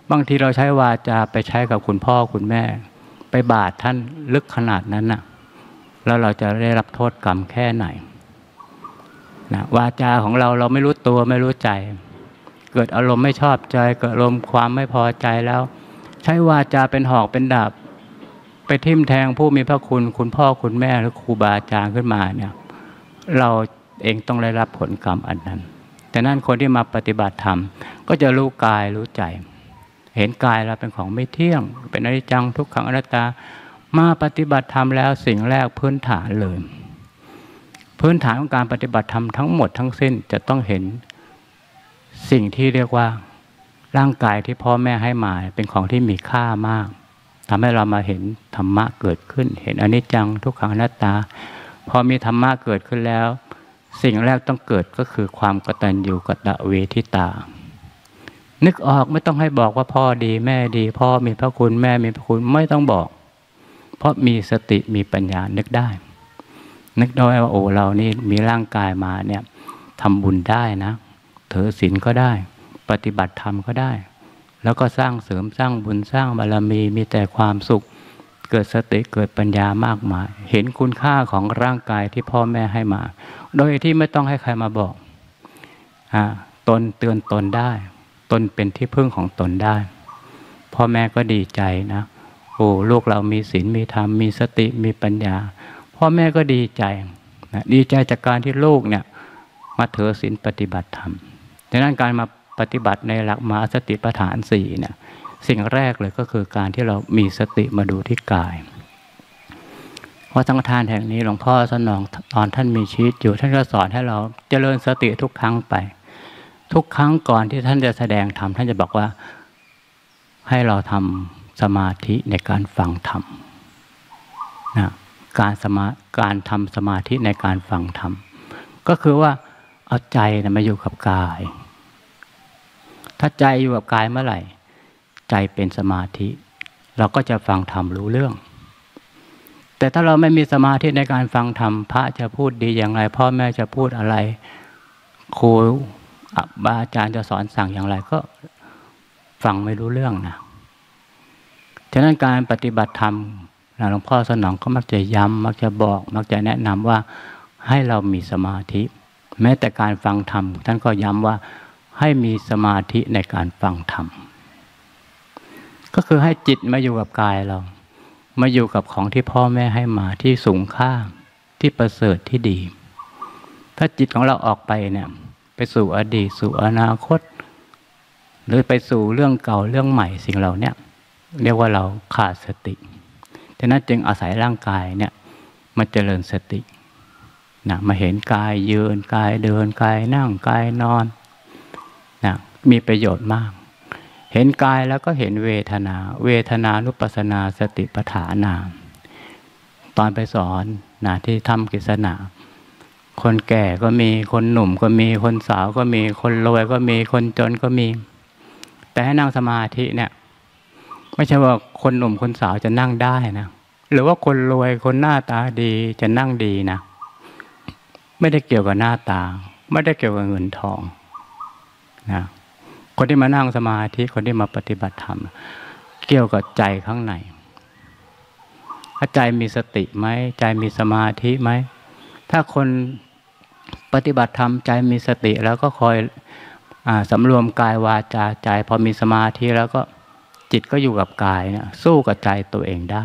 บางทีเราใช้วาจาไปใช้กับคุณพ่อคุณแม่ไปบาดท่านลึกขนาดนั้นน่ะแล้วเราจะได้รับโทษกรรมแค่ไหนนะวาจาของเราเราไม่รู้ตัวไม่รู้ใจเกิดอารมณ์ไม่ชอบใจเกิดอารมณ์ความไม่พอใจแล้วใช้วาจาเป็นหอกเป็นดาบไปทิ่มแทงผู้มีพระคุณคุณพ่อคุณแม่หรือครูบาอาจารย์ขึ้นมาเนี่ยเราเองต้องได้รับผลกรรมอันนั้นแต่นั่นคนที่มาปฏิบัติธรรมก็จะรู้กายรู้ใจเห็นกายเราเป็นของไม่เที่ยงเป็นอนิจจังทุกขังอนัตตามาปฏิบัติธรรมแล้วสิ่งแรกพื้นฐานเลยพื้นฐานของการปฏิบัติธรรมทั้งหมดทั้งสิ้นจะต้องเห็นสิ่งที่เรียกว่าร่างกายที่พ่อแม่ให้มาเป็นของที่มีค่ามากทำให้เรามาเห็นธรรมะเกิดขึ้นเห็นอนิจจังทุกขังอนัตตาพอมีธรรมะเกิดขึ้นแล้วสิ่งแรกต้องเกิดก็คือความกตัญญูกตเวทิตานึกออกไม่ต้องให้บอกว่าพ่อดีแม่ดีพ่อมีพระคุณแม่มีพระคุณไม่ต้องบอกเพราะมีสติมีปัญญานึกได้นึกได้ว่าโอ้เรานี่มีร่างกายมาเนี่ยทำบุญได้นะถือศีลก็ได้ปฏิบัติธรรมก็ได้แล้วก็สร้างเสริมสร้างบุญสร้างบารมีมีแต่ความสุขเกิดสติเกิดปัญญามากมายเห็นคุณค่าของร่างกายที่พ่อแม่ให้มาโดยที่ไม่ต้องให้ใครมาบอกอ่าตนเตือนตนได้ตนเป็นที่พึ่งของตนได้พ่อแม่ก็ดีใจนะโอ้ลูกเรามีศีลมีธรรมมีสติมีปัญญาพ่อแม่ก็ดีใจนะดีใจจากการที่ลูกเนี่ยมาถือศีลปฏิบัติธรรมดังนั้นการมาปฏิบัติในหลักมหาสติปัฏฐานสี่เนี่ยสิ่งแรกเลยก็คือการที่เรามีสติมาดูที่กายวัดสังฆทานแห่งนี้หลวงพ่อสนองตอนท่านมีชีวิตอยู่ท่านก็สอนให้เราเจริญสติทุกครั้งไปทุกครั้งก่อนที่ท่านจะแสดงธรรมท่านจะบอกว่าให้เราทำสมาธิในการฟังธรรมนะการสมาการทำสมาธิในการฟังธรรมก็คือว่าเอาใจนะมาอยู่กับกายถ้าใจอยู่กับกายเมื่อไหร่ใจเป็นสมาธิเราก็จะฟังธรรมรู้เรื่องแต่ถ้าเราไม่มีสมาธิในการฟังธรรมพระจะพูดดีอย่างไรพ่อแม่จะพูดอะไรครูบาอาจารย์จะสอนสั่งอย่างไรก็ฟังไม่รู้เรื่องนะฉะนั้นการปฏิบัติธรรมหลวงพ่อสนองก็มักจะย้ำมักจะบอกมักจะแนะนำว่าให้เรามีสมาธิแม้แต่การฟังธรรมท่านก็ย้ำว่าให้มีสมาธิในการฟังธรรมก็คือให้จิตมาอยู่กับกายเรามาอยู่กับของที่พ่อแม่ให้มาที่สูงค่าที่ประเสริฐที่ดีถ้าจิตของเราออกไปเนี่ยไปสู่อดีตสู่อนาคตหรือไปสู่เรื่องเก่าเรื่องใหม่สิ่งเหล่านี้เรียกว่าเราขาดสติฉะนั้นจึงอาศัยร่างกายเนี่ยมาเจริญสตินะมาเห็นกายยืนกายเดินกายนั่งกายนอนนะมีประโยชน์มากเห็นกายแล้วก็เห็นเวทนาเวทนานุปัสสนาสติปัฏฐานาตอนไปสอนนะที่ทำกิจนาคนแก่ก็มีคนหนุ่มก็มีคนสาวก็มีคนรวยก็มีคนจนก็มีแต่ให้นั่งสมาธิเนี่ยไม่ใช่ว่าคนหนุ่มคนสาวจะนั่งได้นะหรือว่าคนรวยคนหน้าตาดีจะนั่งดีนะไม่ได้เกี่ยวกับหน้าตาไม่ได้เกี่ยวกับเงินทองนะคนที่มานั่งสมาธิคนที่มาปฏิบัติธรรมเกี่ยวกับใจข้างในถ้าใจมีสติไหมใจมีสมาธิไหมถ้าคนปฏิบัติธรรมใจมีสติแล้วก็คอยอ่าสำรวมกายวาจาใจพอมีสมาธิแล้วก็จิตก็อยู่กับกายเนี่ยสู้กับใจตัวเองได้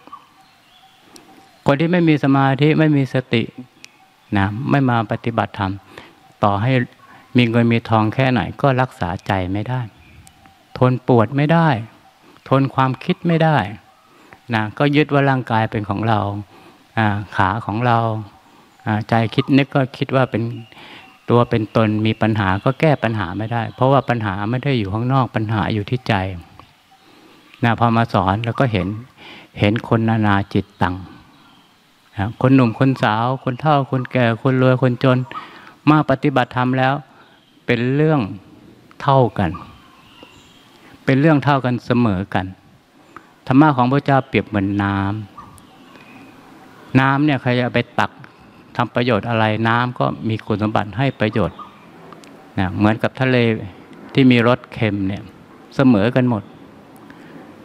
คนที่ไม่มีสมาธิไม่มีสตินะไม่มาปฏิบัติธรรมต่อให้มีเงินมีทองแค่ไหนก็รักษาใจไม่ได้ทนปวดไม่ได้ทนความคิดไม่ได้นะก็ยึดว่าร่างกายเป็นของเราขาของเราใจคิดนึกก็คิดว่าเป็นตัวเป็นตนมีปัญหาก็แก้ปัญหาไม่ได้เพราะว่าปัญหาไม่ได้อยู่ข้างนอกปัญหาอยู่ที่ใจนะพอมาสอนแล้วก็เห็นเห็นคนนานาจิตตังนะคนหนุ่มคนสาวคนเฒ่าคนแก่คนรวยคนจนมาปฏิบัติธรรมแล้วเป็นเรื่องเท่ากันเป็นเรื่องเท่ากันเสมอกันธรรมะของพระเจ้าเปรียบเหมือนน้ำน้ำเนี่ยใครจะไปตักทำประโยชน์อะไรน้ำก็มีคุณสมบัติให้ประโยชน์นะเหมือนกับทะเลที่มีรสเค็มเนี่ยเสมอกันหมด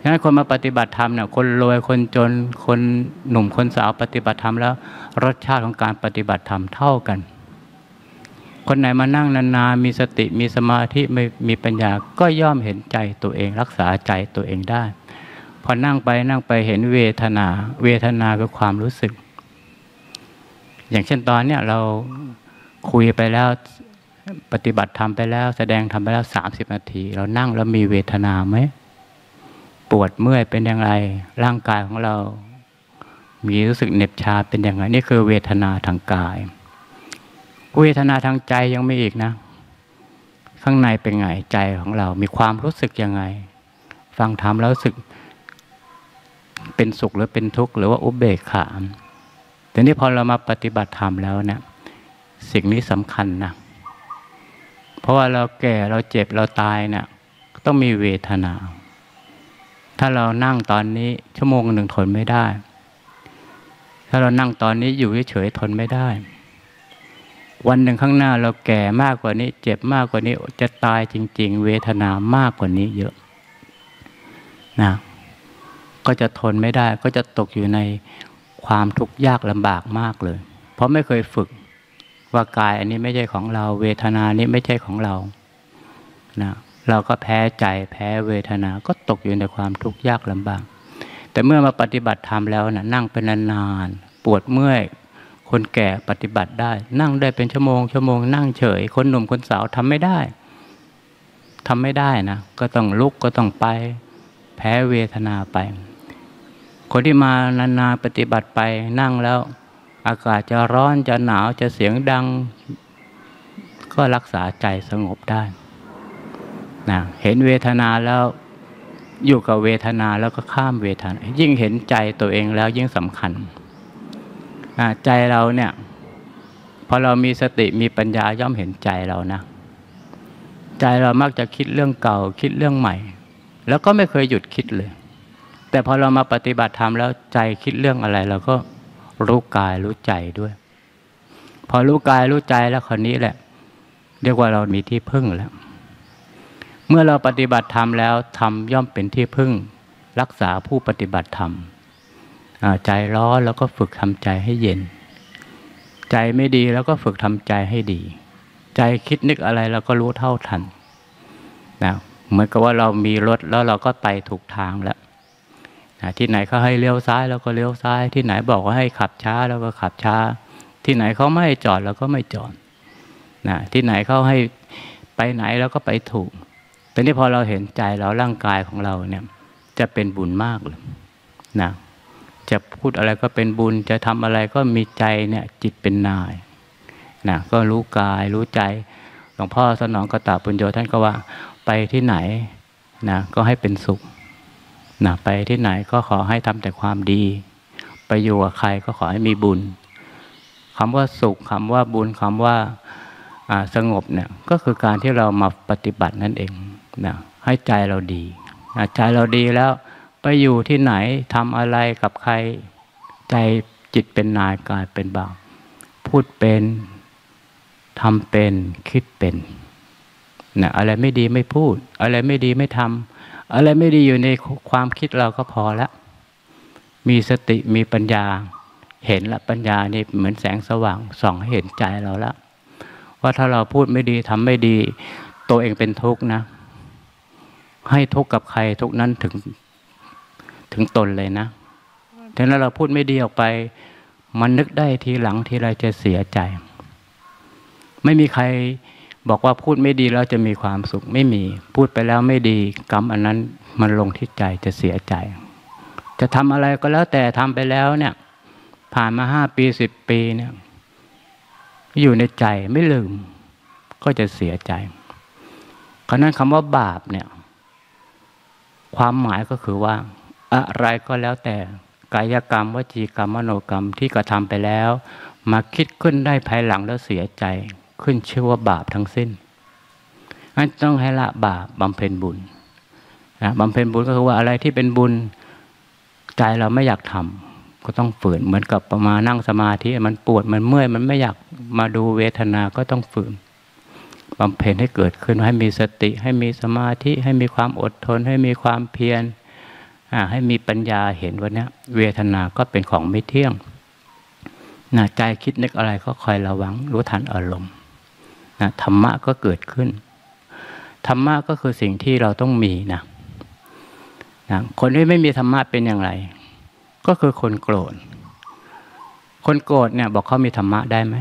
ฉะนั้นคนมาปฏิบัติธรรมเนี่ยคนรวยคนจนคนหนุ่มคนสาวปฏิบัติธรรมแล้วรสชาติของการปฏิบัติธรรมเท่ากันคนไหนมานั่งนานๆมีสติมีสมาธิไม่มีปัญญาก็ย่อมเห็นใจตัวเองรักษาใจตัวเองได้พอนั่งไปนั่งไปเห็นเวทนาเวทนาคือความรู้สึกอย่างเช่นตอนเนี้ยเราคุยไปแล้วปฏิบัติธรรมไปแล้วแสดงธรรมไปแล้วสามสิบนาทีเรานั่งแล้วมีเวทนาไหมปวดเมื่อยเป็นอย่างไรร่างกายของเรามีรู้สึกเหน็บชาเป็นอย่างไรนี่คือเวทนาทางกายเวทนาทางใจยังไม่อีกนะข้างในเป็นไงใจของเรามีความรู้สึกยังไงฟังธรรมแล้วรู้สึกเป็นสุขหรือเป็นทุกข์หรือว่าอุเบกขาแต่นี้พอเรามาปฏิบัติธรรมแล้วเนี่ยสิ่งนี้สำคัญนะเพราะว่าเราแก่เราเจ็บเราตายเนี่ยต้องมีเวทนาถ้าเรานั่งตอนนี้ชั่วโมงหนึ่งทนไม่ได้ถ้าเรานั่งตอนนี้อยู่เฉยๆทนไม่ได้วันหนึ่งข้างหน้าเราแก่มากกว่านี้เจ็บมากกว่านี้จะตายจริงๆเวทนามากกว่านี้เยอะนะก็จะทนไม่ได้ก็จะตกอยู่ในความทุกข์ยากลำบากมากเลยเพราะไม่เคยฝึกว่ากายอันนี้ไม่ใช่ของเราเวทนานี้ไม่ใช่ของเรานะเราก็แพ้ใจแพ้เวทนาก็ตกอยู่ในความทุกข์ยากลำบากแต่เมื่อมาปฏิบัติธรรมแล้วนะนั่งเป็นนานๆปวดเมื่อยคนแก่ปฏิบัติได้นั่งได้เป็นชั่วโมงชั่วโมงนั่งเฉยคนหนุ่มคนสาวทำไม่ได้ทำไม่ได้นะก็ต้องลุกก็ต้องไปแพ้เวทนาไปคนที่มานานๆปฏิบัติไปนั่งแล้วอากาศจะร้อนจะหนาวจะเสียงดังก็รักษาใจสงบได้นะเห็นเวทนาแล้วอยู่กับเวทนาแล้วก็ข้ามเวทนายิ่งเห็นใจตัวเองแล้วยิ่งสำคัญใจเราเนี่ยพอเรามีสติมีปัญญาย่อมเห็นใจเรานะใจเรามักจะคิดเรื่องเก่าคิดเรื่องใหม่แล้วก็ไม่เคยหยุดคิดเลยแต่พอเรามาปฏิบัติธรรมแล้วใจคิดเรื่องอะไรเราก็รู้กายรู้ใจด้วยพอรู้กายรู้ใจแล้วคนนี้แหละเรียกว่าเรามีที่พึ่งแล้วเมื่อเราปฏิบัติธรรมแล้วธรรมย่อมเป็นที่พึ่งรักษาผู้ปฏิบัติธรรมใจร้อนแล้วก็ฝึกทำใจให้เย็นใจไม่ดีแล้วก็ฝึกทำใจให้ดีใจคิดนึกอะไรเราก็รู้เท่าทันนะเหมือนกับว่าเรามีรถแล้วเราก็ไปถูกทางแล้วนะที่ไหนเขาให้เลี้ยวซ้ายเราก็เลี้ยวซ้ายที่ไหนบอกว่าให้ขับช้าเราก็ขับช้าที่ไหนเขาไม่ให้จอดเราก็ไม่จอดนะที่ไหนเขาให้ไปไหนเราก็ไปถูกแต่นี่พอเราเห็นใจเราร่างกายของเราเนี่ยจะเป็นบุญมากเลยนะจะพูดอะไรก็เป็นบุญจะทำอะไรก็มีใจเนี่ยจิตเป็นนายนะก็รู้กายรู้ใจหลวงพ่อสนองกตปุญโญท่านก็ว่าไปที่ไหนนะก็ให้เป็นสุขนะไปที่ไหนก็ขอให้ทำแต่ความดีไปอยู่กับใครก็ขอให้มีบุญคำว่าสุขคำว่าบุญคำว่าสงบเนี่ยก็คือการที่เรามาปฏิบัตินั่นเองนะให้ใจเราดีนะใจเราดีแล้วไปอยู่ที่ไหนทำอะไรกับใครใจจิตเป็นนายกายเป็นบ่าวพูดเป็นทำเป็นคิดเป็นนะอะไรไม่ดีไม่พูดอะไรไม่ดีไม่ทำอะไรไม่ดีอยู่ในความคิดเราก็พอแล้วมีสติมีปัญญาเห็นละปัญญานี่เหมือนแสงสว่างส่องให้เห็นใจเราแล้วว่าถ้าเราพูดไม่ดีทำไม่ดีตัวเองเป็นทุกข์นะให้ทุกข์กับใครทุกข์นั้นถึงถึงตนเลยนะถ้าเราพูดไม่ดีออกไปมันนึกได้ทีหลังทีไรจะเสียใจไม่มีใครบอกว่าพูดไม่ดีแล้วจะมีความสุขไม่มีพูดไปแล้วไม่ดีกรรมอันนั้นมันลงที่ใจจะเสียใจจะทำอะไรก็แล้วแต่ทำไปแล้วเนี่ยผ่านมาห้าปีสิบปีเนี่ยอยู่ในใจไม่ลืมก็จะเสียใจเพราะนั้นคำว่าบาปเนี่ยความหมายก็คือว่าอะไรก็แล้วแต่กายกรรมวจีกรรมมโนกรรมที่กระทำไปแล้วมาคิดขึ้นได้ภายหลังแล้วเสียใจขึ้นชื่อว่าบาปทั้งสิ้นงั้นต้องให้ละบาปบำเพ็ญบุญนะบำเพ็ญบุญก็คือว่าอะไรที่เป็นบุญใจเราไม่อยากทำก็ต้องฝืนเหมือนกับประมาณนั่งสมาธิมันปวดมันเมื่อยมันไม่อยากมาดูเวทนาก็ต้องฝืนบำเพ็ญให้เกิดขึ้นให้มีสติให้มีสมาธิให้มีความอดทนให้มีความเพียรให้มีปัญญาเห็นว่าเนี่ยเวทนาก็เป็นของไม่เที่ยงนะใจคิดนึกอะไรก็คอยระวังรู้ทันอารมณ์นะธรรมะก็เกิดขึ้นธรรมะก็คือสิ่งที่เราต้องมีนะนะคนที่ไม่มีธรรมะเป็นอย่างไรก็คือคนโกรธคนโกรธเนี่ยบอกเขามีธรรมะได้ไหม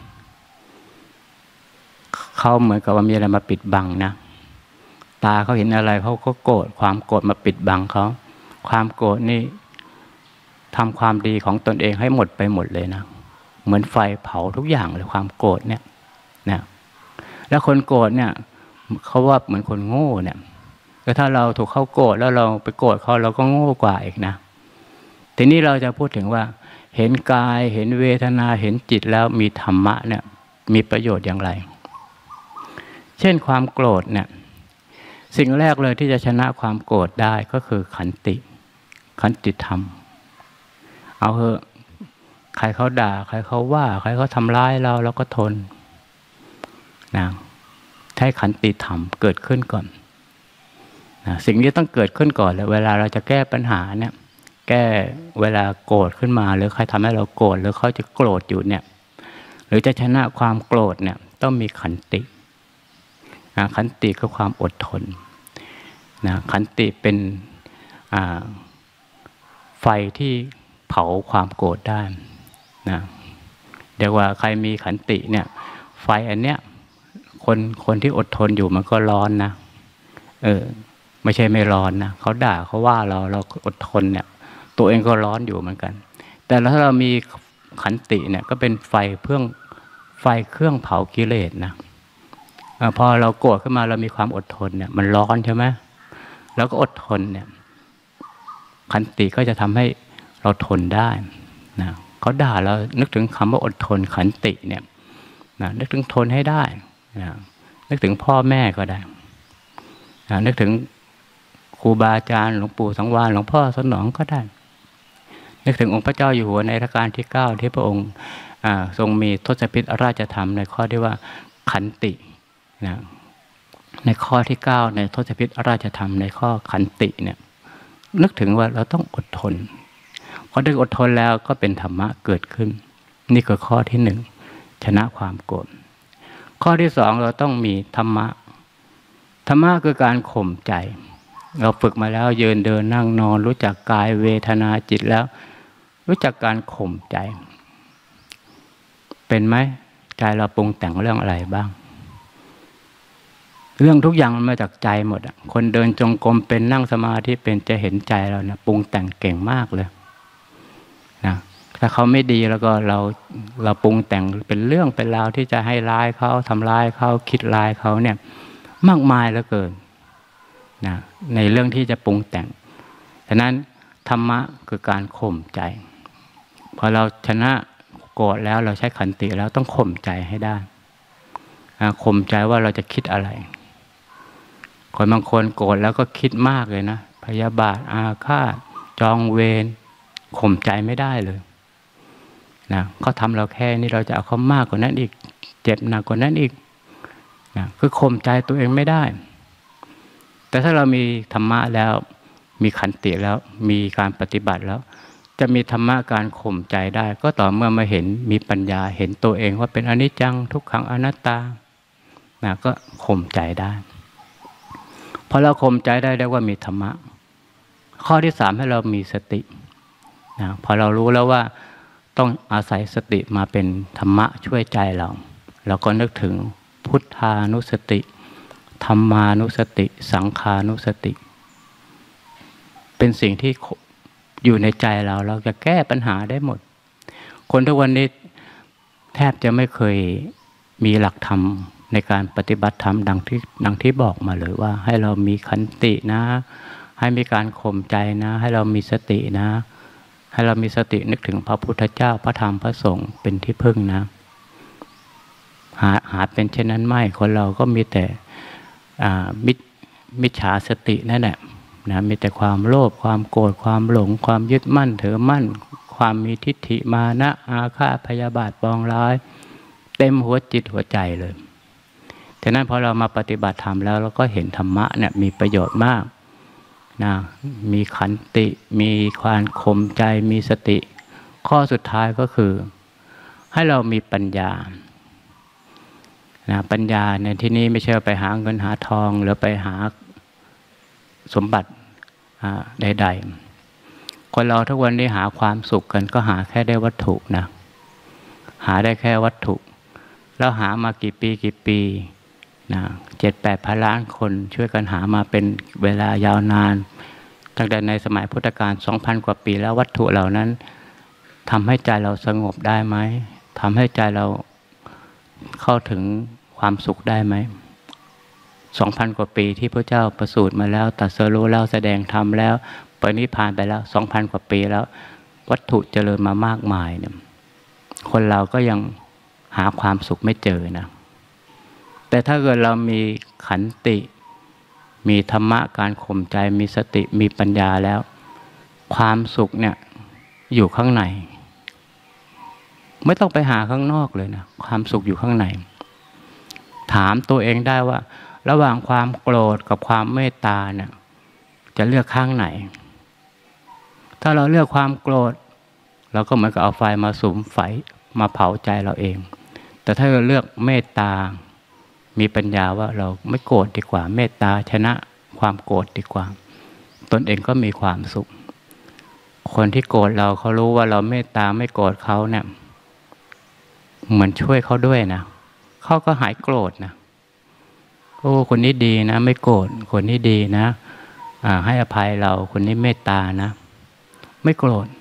เขาเหมือนกับว่ามีอะไรมาปิดบังนะตาเขาเห็นอะไรเขาก็โกรธความโกรธมาปิดบังเขาความโกรธนี่ทำความดีของตนเองให้หมดไปหมดเลยนะเหมือนไฟเผาทุกอย่างเลยความโกรธเนี่ยนะแล้วคนโกรธเนี่ยเขาว่าเหมือนคนโง่เนี่ยแล้วถ้าเราถูกเขาโกรธแล้วเราไปโกรธเขาเราก็โง่กว่าอีกนะทีนี้เราจะพูดถึงว่าเห็นกายเห็นเวทนาเห็นจิตแล้วมีธรรมะเนี่ยมีประโยชน์อย่างไรเช่นความโกรธเนี่ยสิ่งแรกเลยที่จะชนะความโกรธได้ก็คือขันติขันติธรรมเอาเถอะใครเขาด่าใครเขาว่าใครเขาทำร้ายเราเราก็ทนนะให้ขันติธรรมเกิดขึ้นก่อนนะสิ่งนี้ต้องเกิดขึ้นก่อนเลยเวลาเราจะแก้ปัญหาเนี่ยแก้เวลาโกรธขึ้นมาหรือใครทำให้เราโกรธหรือเขาจะโกรธอยู่เนี่ยหรือจะชนะความโกรธเนี่ยต้องมีขันตินะขันติคือความอดทนนะขันติเป็นไฟที่เผาความโกรธได้นะเรียกว่าใครมีขันติเนี่ยไฟอันเนี้ยคนคนที่อดทนอยู่มันก็ร้อนนะเออไม่ใช่ไม่ร้อนนะเขาด่าเขาว่าเราเราอดทนเนี่ยตัวเองก็ร้อนอยู่เหมือนกันแต่ถ้าเรามีขันติเนี่ยก็เป็นไฟเครื่องไฟเครื่องเผากิเลสนะพอเราโกรธขึ้นมาเรามีความอดทนเนี่ยมันร้อนใช่ไหมแล้วก็อดทนเนี่ยขันติก็จะทำให้เราทนได้นะเขาด่าเรานึกถึงคำว่าอดทนขันติเนี่ยนะนึกถึงทนให้ได้นะนึกถึงพ่อแม่ก็ได้นะนึกถึงครูบาอาจารย์หลวงปู่สังวาลหลวงพ่อสนองก็ได้นึกถึงองค์พระเจ้าอยู่หัวในรัชกาลที่เก้าที่พระองค์ทรงมีทศพิธราชธรรมในข้อที่ว่าขันตินะในข้อที่เก้าในทศพิธราชธรรมในข้อขันติเนี่ยนึกถึงว่าเราต้องอดทนพอได้อดทนแล้วก็เป็นธรรมะเกิดขึ้นนี่คือข้อที่หนึ่งชนะความโกรธข้อที่สองเราต้องมีธรรมะธรรมะคือการข่มใจเราฝึกมาแล้วยืนเดินนั่งนอนรู้จักกายเวทนาจิตแล้วรู้จักการข่มใจเป็นไหมใจเราปรุงแต่งเรื่องอะไรบ้างเรื่องทุกอย่างมันมาจากใจหมดอ่ะคนเดินจงกรมเป็นนั่งสมาธิเป็นจะเห็นใจเราเนี่ยปรุงแต่งเก่งมากเลยนะถ้าเขาไม่ดีแล้วก็เราเราปรุงแต่งเป็นเรื่องเป็นราวที่จะให้ร้ายเขาทำร้ายเขาคิดร้ายเขาเนี่ยมากมายเหลือเกินนะในเรื่องที่จะปรุงแต่งฉะนั้นธรรมะคือการข่มใจพอเราชนะโกรธแล้วเราใช้ขันติแล้วต้องข่มใจให้ได้ข่มใจว่าเราจะคิดอะไรคนบางคนโกรธแล้วก็คิดมากเลยนะพยาบาทอาฆาตจองเวรข่มใจไม่ได้เลยนะเขาทำเราแค่นี้เราจะเอาเขามากกว่านั้นอีกเจ็บหนักกว่านั้นอีกนะคือข่มใจตัวเองไม่ได้แต่ถ้าเรามีธรรมะแล้วมีขันติแล้วมีการปฏิบัติแล้วจะมีธรรมะการข่มใจได้ก็ต่อเมื่อมาเห็นมีปัญญาเห็นตัวเองว่าเป็นอนิจจังทุกขังอนัตตานะก็ข่มใจได้พอเราข่มใจได้เรียกว่ามีธรรมะข้อที่สามให้เรามีสตินะพอเรารู้แล้วว่าต้องอาศัยสติมาเป็นธรรมะช่วยใจเราเราก็นึกถึงพุทธานุสติธรรมานุสติสังขานุสติเป็นสิ่งที่อยู่ในใจเราเราจะแก้ปัญหาได้หมดคนทุกวันนี้แทบจะไม่เคยมีหลักธรรมในการปฏิบัติธรรมดังที่ดังที่บอกมาเลยว่าให้เรามีขันตินะให้มีการข่มใจนะให้เรามีสตินะให้เรามีสตินึกถึงพระพุทธเจ้าพระธรรมพระสงฆ์เป็นที่พึ่งนะหาหาเป็นเช่นนั้นไม่คนเราก็มีแต่มิจมิจฉาสตินั่นแหละนะมีแต่ความโลภความโกรธความหลงความยึดมั่นถือมั่นความมีทิฏฐิมานะอาฆาตพยาบาทปองร้ายเต็มหัวจิตหัวใจเลยฉะนั้นพอเรามาปฏิบัติธรรมแล้วเราก็เห็นธรรมะเนี่ยมีประโยชน์มากนะมีขันติมีความข่มใจมีสติข้อสุดท้ายก็คือให้เรามีปัญญานะปัญญาในที่นี้ไม่ใช่ไปหาเงินหาทองหรือไปหาสมบัติใดๆคนเราทุกวันนี้หาความสุขกันก็หาแค่ได้วัตถุนะหาได้แค่วัตถุแล้วหามากี่ปีกี่ปีนะเจ็ดแปดพันล้านคนช่วยกันหามาเป็นเวลายาวนานตั้งแต่ในสมัยพุทธกาล สองพัน กว่าปีแล้ววัตถุเหล่านั้นทำให้ใจเราสงบได้ไหมทำให้ใจเราเข้าถึงความสุขได้ไหมสองพัน กว่าปีที่พระเจ้าประสูติมาแล้วตรัสรู้แล้วแสดงธรรมแล้วปรินิพพานไปแล้ว สองพัน กว่าปีแล้ววัตถุเจริญมามากมายเนี่ยคนเราก็ยังหาความสุขไม่เจอนะแต่ถ้าเกิดเรามีขันติมีธรรมะการข่มใจมีสติมีปัญญาแล้วความสุขเนี่ยอยู่ข้างในไม่ต้องไปหาข้างนอกเลยนะความสุขอยู่ข้างในถามตัวเองได้ว่าระหว่างความโกรธกับความเมตตาเนี่ยจะเลือกข้างไหนถ้าเราเลือกความโกรธเราก็เหมือนกับเอาไฟมาสุมไฟมาเผาใจเราเองแต่ถ้าเราเลือกเมตตามีปัญญาว่าเราไม่โกรธดีกว่าเมตตาชนะความโกรธดีกว่าตนเองก็มีความสุขคนที่โกรธเราเขารู้ว่าเราเมตตาไม่โกรธเขาเนี่ยเหมือนช่วยเขาด้วยนะเขาก็หายโกรธนะโอ้คนนี้ดีนะไม่โกรธคนนี้ดีนะอ่าให้อภัยเราคนนี้เมตตานะไม่โกรธ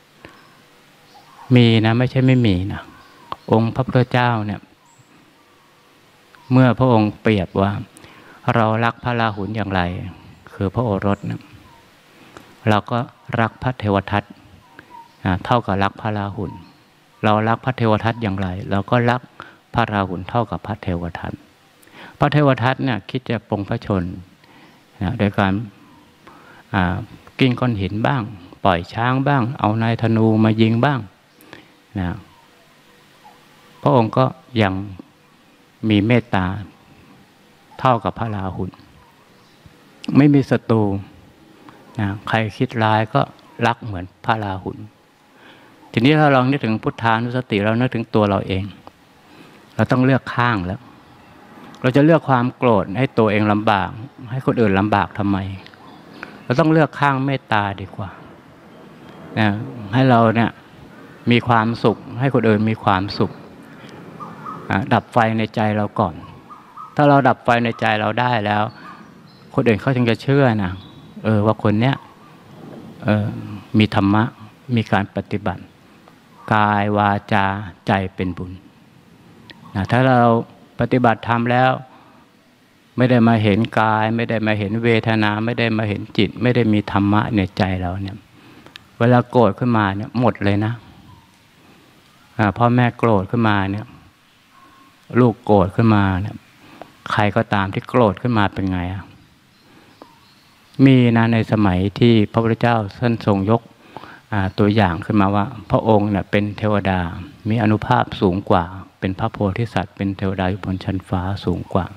มีนะไม่ใช่ไม่มีนะองค์พระพุทธเจ้าเนี่ยเมื่อพระองค์เปรียบว่าเรารักพระราหุลอย่างไรคือพระโอรสนะเราก็รักพระเทวทัตเท่ากับรักพระราหุลเรารักพระเทวทัตอย่างไรเราก็รักพระราหุลเท่ากับพระเทวทัตพระเทวทัตเนี่ยคิดจะปรงพระชนนะโดยการกิ้งก้อนหินบ้างปล่อยช้างบ้างเอานายธนูมายิงบ้างนะพระองค์ก็ยังมีเมตตาเท่ากับพระราหุลไม่มีศัตรูนะใครคิดร้ายก็รักเหมือนพระราหุลทีนี้เราลองนึกถึงพุทธานุสติเรานึกถึงตัวเราเองเราต้องเลือกข้างแล้วเราจะเลือกความโกรธให้ตัวเองลำบากให้คนอื่นลำบากทำไมเราต้องเลือกข้างเมตตาดีกว่านะให้เราเนี่ยมีความสุขให้คนอื่นมีความสุขดับไฟในใจเราก่อนถ้าเราดับไฟในใจเราได้แล้วคนอื่นเขาจึงจะเชื่อนะเออว่าคนเนี้ยเออมีธรรมะมีการปฏิบัติกายวาจาใจเป็นบุญนะถ้าเราปฏิบัติธรรมแล้วไม่ได้มาเห็นกายไม่ได้มาเห็นเวทนาไม่ได้มาเห็นจิตไม่ได้มีธรรมะในใจเราเนี่ยเวลาโกรธขึ้นมาเนี่ยหมดเลยนะพ่อแม่โกรธขึ้นมาเนี่ยลูกโกรธขึ้นมาเนี่ยใครก็ตามที่โกรธขึ้นมาเป็นไงอ่ะมีนะในสมัยที่พระพุทธเจ้าท่านทรงยกตัวอย่างขึ้นมาว่าพระองค์เนี่ยเป็นเทวดามีอานุภาพสูงกว่าเป็นพระโพธิสัตว์เป็นเทวดาอยู่บนชั้นฟ้าสูงกว่า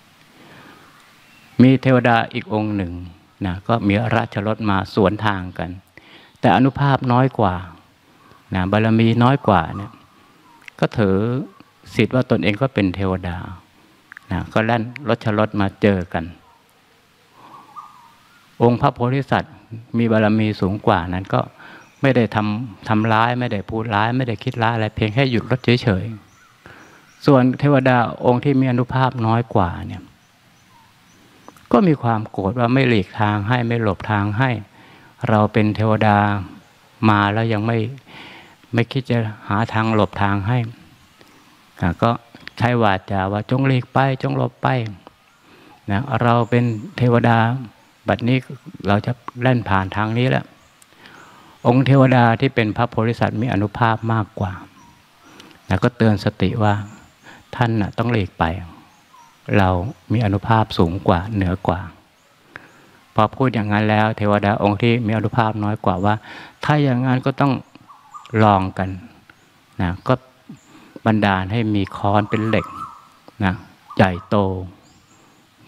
มีเทวดาอีกองค์หนึ่งนะก็มีราชรถมาสวนทางกันแต่อานุภาพน้อยกว่านะบารมีน้อยกว่าเนี่ยก็ถือสิทธิ์ว่าตนเองก็เป็นเทวดานะก็แล่นรถชรถมาเจอกันองค์พระโพธิสัตว์มีบารมีสูงกว่านั้นก็ไม่ได้ทำทำร้ายไม่ได้พูดร้ายไม่ได้คิดร้ายอะไรเพียงแค่หยุดรถเฉยๆส่วนเทวดาองค์ที่มีอานุภาพน้อยกว่าเนี่ยก็มีความโกรธว่าไม่หลีกทางให้ไม่หลบทางให้เราเป็นเทวดามาแล้วยังไม่ไม่คิดจะหาทางหลบทางให้ก็ใช้วาจาว่าจงหลีกไปจงหลบไปนะเราเป็นเทวดาบัดนี้เราจะแล่นผ่านทางนี้แล้วองค์เทวดาที่เป็นพระโพธิสัตว์มีอานุภาพมากกว่าแล้วก็เตือนสติว่าท่านน่ะต้องหลีกไปเรามีอานุภาพสูงกว่าเหนือกว่าพอพูดอย่างนั้นแล้วเทวดาองค์ที่มีอานุภาพน้อยกว่าว่าถ้าอย่างนั้นก็ต้องลองกันนะก็บันดาลให้มีค้อนเป็นเหล็กนะใหญ่โต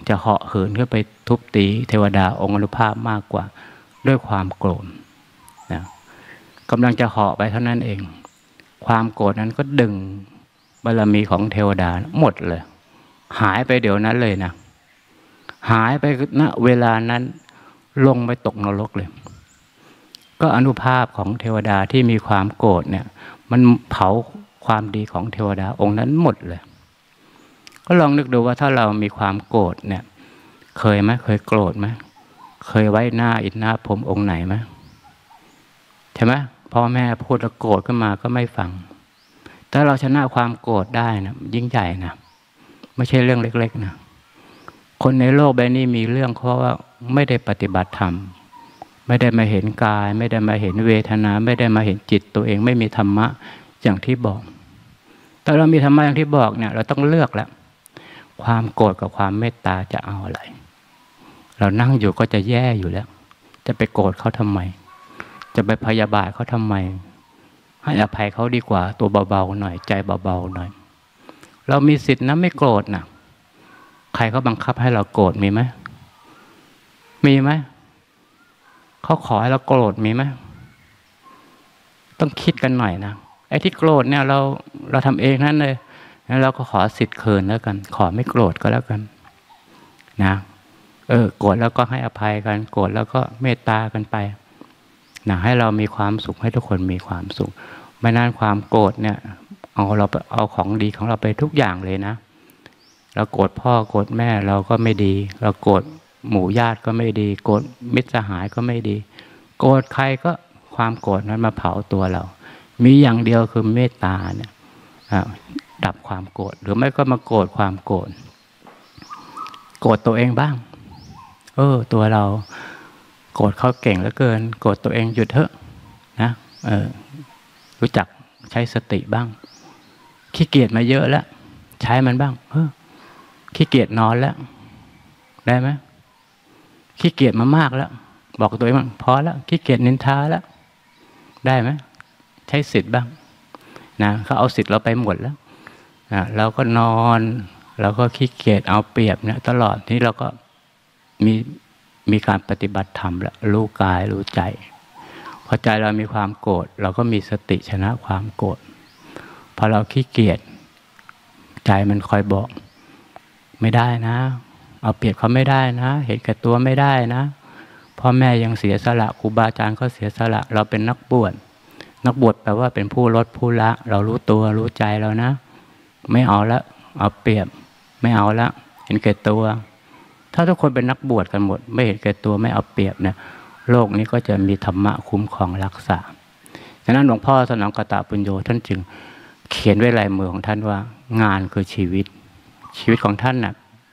จะเหาะเหินขึ้นไปทุบตีเทวดาองค์อนุภาพมากกว่าด้วยความโกรธนะกำลังจะเหาะไปเท่านั้นเองความโกรธนั้นก็ดึงบารมีของเทวดาหมดเลยหายไปเดี๋ยวนั้นเลยนะหายไปณเวลานั้นลงไปตกนรกเลยก็อนุภาพของเทวดาที่มีความโกรธเนี่ยมันเผาความดีของเทวดาองค์นั้นหมดเลยก็ลองนึกดูว่าถ้าเรามีความโกรธเนี่ยเคยไหมเคยโกรธไหมเคยไว้หน้าอินหน้าพรหมองค์ไหนไหมใช่ไหมพ่อแม่พูดแล้วโกรธขึ้นมาก็ไม่ฟังถ้าเราชนะความโกรธได้นะยิ่งใหญ่นะไม่ใช่เรื่องเล็กๆนะคนในโลกใบนี้มีเรื่องเพราะว่าไม่ได้ปฏิบัติธรรมไม่ได้มาเห็นกายไม่ได้มาเห็นเวทนาไม่ได้มาเห็นจิตตัวเองไม่มีธรรมะอย่างที่บอกแต่เรามีธรรมะอย่างที่บอกเนี่ยเราต้องเลือกแล้วความโกรธกับความเมตตาจะเอาอะไรเรานั่งอยู่ก็จะแย่อยู่แล้วจะไปโกรธเขาทำไมจะไปพยาบาทเขาทำไมให้อภัยเขาดีกว่าตัวเบาๆหน่อยใจเบาๆหน่อยเรามีสิทธินะไม่โกรธนะใครเขาบังคับให้เราโกรธมีไหมมีไหมเขาขอให้เราโกรธมีไหมต้องคิดกันหน่อยนะไอ้ที่โกรธเนี่ยเราเราทำเองนั่นเลยแล้วเราก็ขอสิทธิ์คืนแล้วกันขอไม่โกรธก็แล้วกันนะเออโกรธแล้วก็ให้อภัยกันโกรธแล้วก็เมตตากันไปนะให้เรามีความสุขให้ทุกคนมีความสุขไม่นานความโกรธเนี่ยเอาเราเอาของดีของเราไปทุกอย่างเลยนะเราโกรธพ่อโกรธแม่เราก็ไม่ดีเราโกรธหมู่ญาติก็ไม่ดีโกรธมิตรสหายก็ไม่ดีโกรธใครก็ความโกรธนั้นมาเผาตัวเรามีอย่างเดียวคือเมตตาเนี่ยดับความโกรธหรือไม่ก็มาโกรธความโกรธโกรธตัวเองบ้างเออตัวเราโกรธเขาเก่งเหลือเกินโกรธตัวเองหยุดเถอะนะเออรู้จักใช้สติบ้างขี้เกียจมาเยอะแล้วใช้มันบ้างเออขี้เกียจนอนแล้วได้ไหมขี้เกียจมามากแล้วบอกตัวเองว่าพอแล้วขี้เกียจนินทาแล้วได้ไหมใช้สิทธิ์บ้างนะเขาเอาสิทธิ์เราไปหมดแล้วนะเราก็นอนเราก็ขี้เกียจเอาเปรียบเนี่ยตลอดนี้เราก็มีมีการปฏิบัติธรรมแล้วรู้กายรู้ใจพอใจเรามีความโกรธเราก็มีสติชนะความโกรธพอเราขี้เกียจใจมันคอยบอกไม่ได้นะเอาเปรียบเขาไม่ได้นะเห็นแก่ตัวไม่ได้นะพ่อแม่ยังเสียสละครูบาอาจารย์ก็เสียสละเราเป็นนักบวชนักบวชแปลว่าเป็นผู้ลดผู้ละเรารู้ตัวรู้ใจแล้วนะไม่เอาละเอาเปรียบไม่เอาละเห็นแก่ตัวถ้าทุกคนเป็นนักบวชกันหมดไม่เห็นแก่ตัวไม่เอาเปรียบเนี่ยโลกนี้ก็จะมีธรรมะคุ้มครองรักษาฉะนั้นหลวงพ่อสนองกตปุญโญท่านจึงเขียนไว้ลายมือของท่านว่างานคือชีวิตชีวิตของท่านน่ะ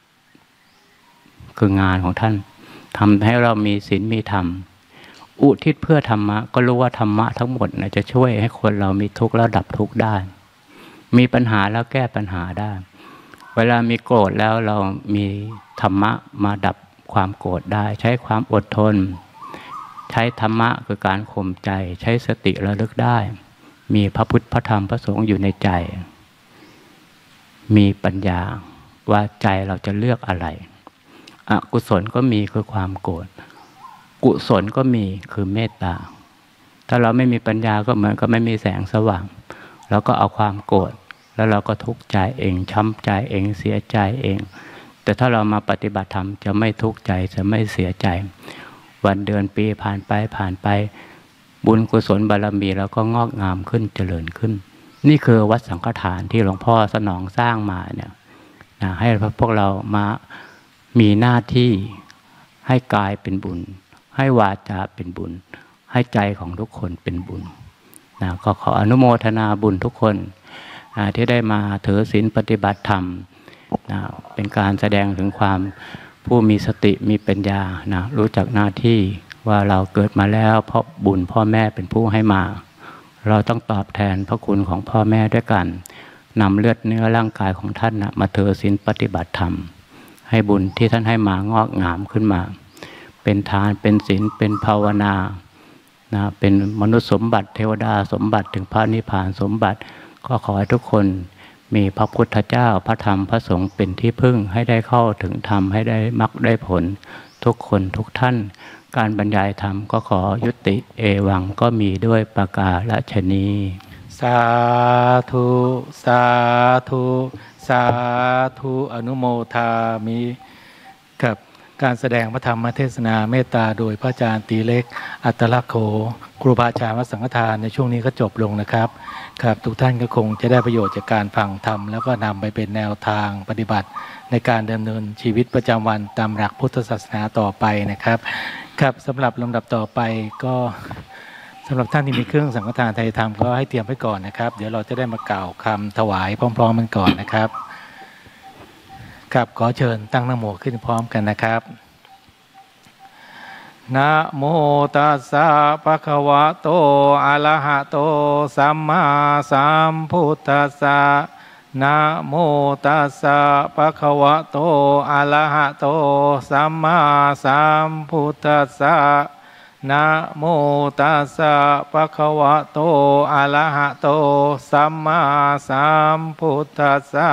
คืองานของท่านทำให้เรามีศีลมีธรรมอุทิศเพื่อธรรมะก็รู้ว่าธรรมะทั้งหมดนะจะช่วยให้คนเรามีทุกข์แล้วดับทุกข์ได้มีปัญหาแล้วแก้ปัญหาได้เวลามีโกรธแล้วเรามีธรรมะมาดับความโกรธได้ใช้ความอดทนใช้ธรรมะคือการข่มใจใช้สติระลึกได้มีพระพุทธพระธรรมพระสงฆ์อยู่ในใจมีปัญญาว่าใจเราจะเลือกอะไรอกุศลก็มีคือความโกรธกุศลก็มีคือเมตตาถ้าเราไม่มีปัญญาก็เหมือนกับไม่มีแสงสว่างเราก็เอาความโกรธแล้วเราก็ทุกข์ใจเองช้ำใจเองเสียใจเองแต่ถ้าเรามาปฏิบัติธรรมจะไม่ทุกข์ใจจะไม่เสียใจวันเดือนปีผ่านไปผ่านไปบุญกุศลบารมีเราก็งอกงามขึ้นเจริญขึ้นนี่คือวัดสังฆทานที่หลวงพ่อสนองสร้างมาเนี่ยนะให้พวกเรามามีหน้าที่ให้กายเป็นบุญให้วาจาเป็นบุญให้ใจของทุกคนเป็นบุญนะก็ขออนุโมทนาบุญทุกคนที่ได้มาถือศีลปฏิบัติธรรมนะเป็นการแสดงถึงความผู้มีสติมีปัญญานะรู้จักหน้าที่ว่าเราเกิดมาแล้วเพราะบุญพ่อแม่เป็นผู้ให้มาเราต้องตอบแทนพระคุณของพ่อแม่ด้วยกันนำเลือดเนื้อร่างกายของท่านนะมาถือศีลปฏิบัติธรรมให้บุญที่ท่านให้มางอกงามขึ้นมาเป็นทานเป็นศีลเป็นภาวนานะเป็นมนุษย์สมบัติเทวดาสมบัติถึงพระนิพพานสมบัติก็ขอให้ทุกคนมีพระพุทธเจ้าพระธรรมพระสงฆ์เป็นที่พึ่งให้ได้เข้าถึงธรรมให้ได้มรรคได้ผลทุกคนทุกท่านการบรรยายธรรมก็ขอยุติเอวังก็มีด้วยประกาศนีสาธุสาธุสาธุอนุโมทามิกับการแสดงพระธรรมเทศนาเมตตาโดยพระอาจารย์ตีเล็กอัตลักษณ์โขครูบาอาจารย์วัดสังฆทานในช่วงนี้ก็จบลงนะครับครับทุกท่านก็คงจะได้ประโยชน์จากการฟังธรรมแล้วก็นำไปเป็นแนวทางปฏิบัติในการดำเนินชีวิตประจำวันตามหลักพุทธศาสนาต่อไปนะครับครับสำหรับลำดับต่อไปก็สำหรับท่านที่มีเครื่องสังฆทานไทยธรรมก็ให้เตรียมไว้ก่อนนะครับเดี๋ยวเราจะได้มากล่าวคำถวายพร้อมๆกันก่อนนะครับครับขอเชิญตั้งนะโมขึ้นพร้อมกันนะครับนะโมตัสสะภะคะวะโตอะระหะโตสัมมาสัมพุทธัสสะนะโมตัสสะภะคะวะโตอะระหะโตสัมมาสัมพุทธัสสะนะโมตัสสะภะคะวะโตอะระหะโตสัมมาสัมพุทธัสสะ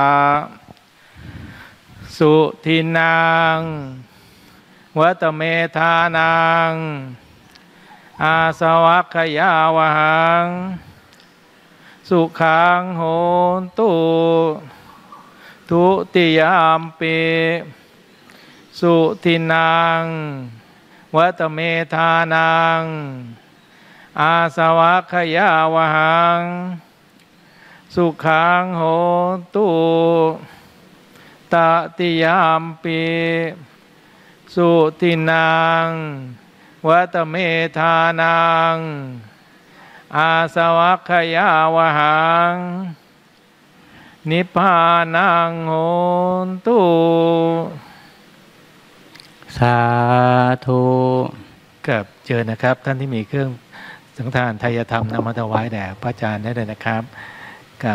สุทินังวัตเมธานังอาสวัคยาวหังสุขังโหนตุทุติยามปิสุทินังวัตเมธานังอาสวัคยาวหังสุขังโหนตุตติยามปิสุทินังวัตเมธานังอาสวัคยาวหังนิพพานังโหนตุสาธุกับเชิญนะครับท่านที่มีเครื่องสังฆทานไทยธรรมนำมาถวายแด่พระอาจารย์ได้เลยนะครับกับ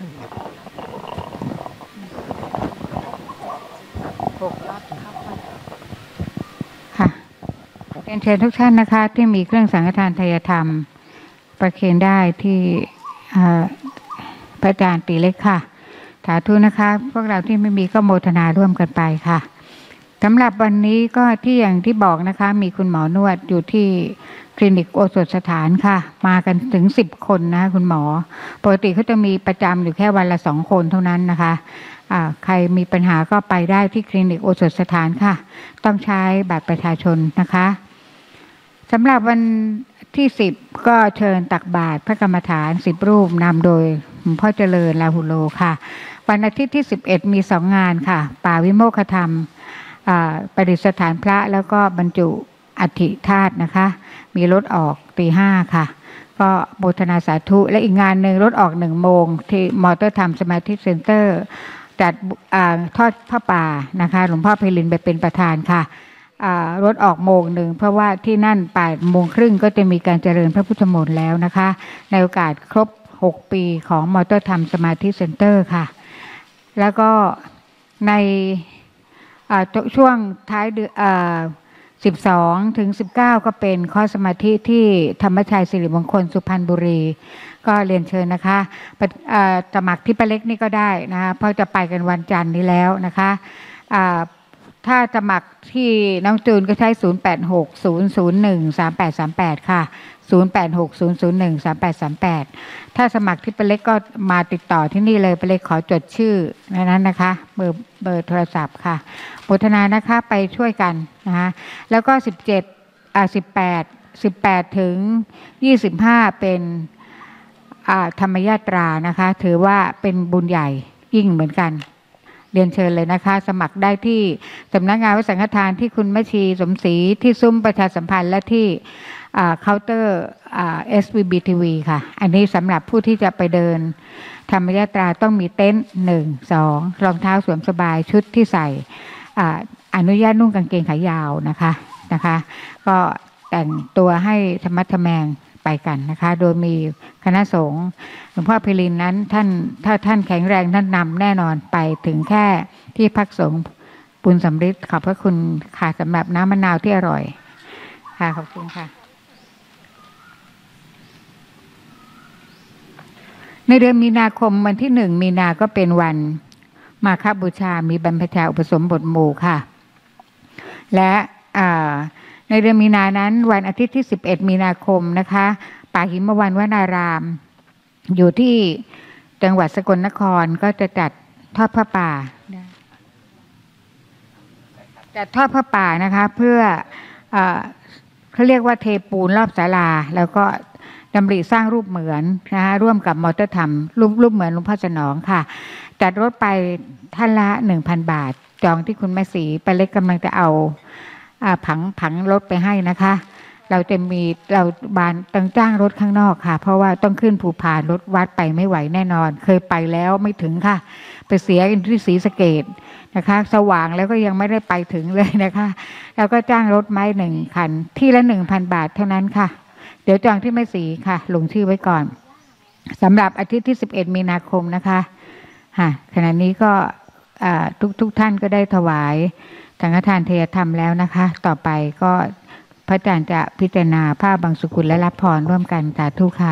ค่ะเรียนเชิญทุกท่านนะคะที่มีเครื่องสังฆทานไทยธรรมประเคนได้ที่พระอาจารย์ตีเล็กค่ะสาธุนะคะพวกเราที่ไม่มีก็โมทนาร่วมกันไปค่ะสำหรับวันนี้ก็ที่อย่างที่บอกนะคะมีคุณหมอนวดอยู่ที่คลินิกโอสถสถานค่ะมากันถึงสิบคนนะคุณหมอปกติเขาจะมีประจำอยู่แค่วันละสองคนเท่านั้นนะคะอ่าใครมีปัญหาก็ไปได้ที่คลินิกโอสถสถานค่ะต้องใช้บัตรประชาชนนะคะสำหรับวันที่สิบก็เชิญตักบาตรพระกรรมฐานสิบรูปนำโดยหลวงพ่อเจริญลาหุโลค่ะวันอาทิตย์ที่สิบเอ็ดมีสองงานค่ะป่าวิโมกขธรรมประดิษฐานพระแล้วก็บรรจุอัฐิธาตุนะคะมีรถออกตีห้าค่ะก็โมทนาสาธุและอีกงานหนึ่งรถออกหนึ่งโมงที่มอเตอร์ธรรมสมาธิเซ็นเตอร์จัดทอดผ้าป่านะคะหลวงพ่อเพลินไปเป็นประธานค่ะรถออกโมงหนึ่งเพราะว่าที่นั่นบ่ายโมงครึ่งก็จะมีการเจริญพระพุทธมนต์แล้วนะคะในโอกาสครบหกปีของมอเตอร์ธรรมสมาธิเซ็นเตอร์ค่ะแล้วก็ในช่วงท้ายเดือนสิบสองถึงสิบเก้าก็เป็นข้อสมาธิที่ธรรมชัยสิริมงคลสุพรรณบุรีก็เรียนเชิญนะคะสมัครที่ป้าเล็กนี่ก็ได้นะคะเพราะจะไปกันวันจันทร์นี้แล้วนะคะถ้าสมัครที่น้องจูนก็ใช้ศูนย์แปดหก ศูนย์ ศูนย์ หนึ่ง สามแปดสามแปดค่ะศูนย์แปดหก ศูนย์ ศูนย์ หนึ่ง สามแปดสามแปดถ้าสมัครที่ป้าเล็กก็มาติดต่อที่นี่เลยป้าเล็กขอจดชื่อในนั้นนะคะเบอร์เบอร์โทรศัพท์ค่ะโมทนานะคะไปช่วยกันนะคะแล้วก็สิบเจ็ดอ่าสิบแปด สิบแปดถึงยี่สิบห้าเป็นอ่าธรรมยาตรานะคะถือว่าเป็นบุญใหญ่ยิ่งเหมือนกันเรียนเชิญเลยนะคะสมัครได้ที่สำนักงานวัดสังฆทานที่คุณแม่ชีสมศรีที่ซุ้มประชาสัมพันธ์และที่เคาน์เตอร์ เอส วี บี ที วี ค่ะอันนี้สำหรับผู้ที่จะไปเดินธรรมยาตราต้องมีเต็นท์หนึ่งสองรองเท้าสวมสบายชุดที่ใส่อนุญาตนุ่งกางเกงขายาวนะคะนะคะก็แต่งตัวให้ธรรมะทแมงไปกันนะคะโดยมีคณะสงฆ์หลวงพ่อเพลินนั้นท่านถ้าท่านแข็งแรงท่านนำแน่นอนไปถึงแค่ที่พักสงฆ์ปุณสำริดขอบพระคุณค่ะสำหรับน้ำมะนาวที่อร่อยค่ะขอบคุณค่ะในเดือนมีนาคมวันที่หนึ่งมีนาก็เป็นวันมาฆบูชามีบรรพชาอุปสมบทหมู่ค่ะและในเดือนมีนานั้นวันอาทิตย์ที่สิบเอ็ดมีนาคมนะคะป่าหิมวันวนารามอยู่ที่จังหวัดสกลนครก็จะจัดทอดผ้าป่าจัดทอดผ้าป่านะคะเพื่อเขาเรียกว่าเทปูนรอบศาลาแล้วก็ดำริสร้างรูปเหมือนนะคะร่วมกับมอเตอร์ธรรมรูปรูปเหมือนหลวงพ่อสนองค่ะจัดรถไปท่านละ หนึ่งพัน บาทจองที่คุณแม่ศรีไปเล็กกำลังจะเอาผังผังรถไปให้นะคะเราจะมีเราบานต้องจ้างรถข้างนอกค่ะเพราะว่าต้องขึ้นภูผารถวัดไปไม่ไหวแน่นอนเคยไปแล้วไม่ถึงค่ะไปเสียที่ศรีสะเกษนะคะสว่างแล้วก็ยังไม่ได้ไปถึงเลยนะคะเราก็จ้างรถไม้หนึ่งคันที่ละหนึ่งพันบาทเท่านั้นค่ะเดี๋ยวจองที่แม่ศรีค่ะลงชื่อไว้ก่อนสำหรับอาทิตย์ที่สิบเอ็ดมีนาคมนะคะค่ะขณะนี้ก็ทุกทุกท่านก็ได้ถวายสังฆทานเทยธรรมแล้วนะคะต่อไปก็พระอาจารย์จะพิจารณาผ้าบางสกุลและรับพรร่วมกันสาธุค่ะ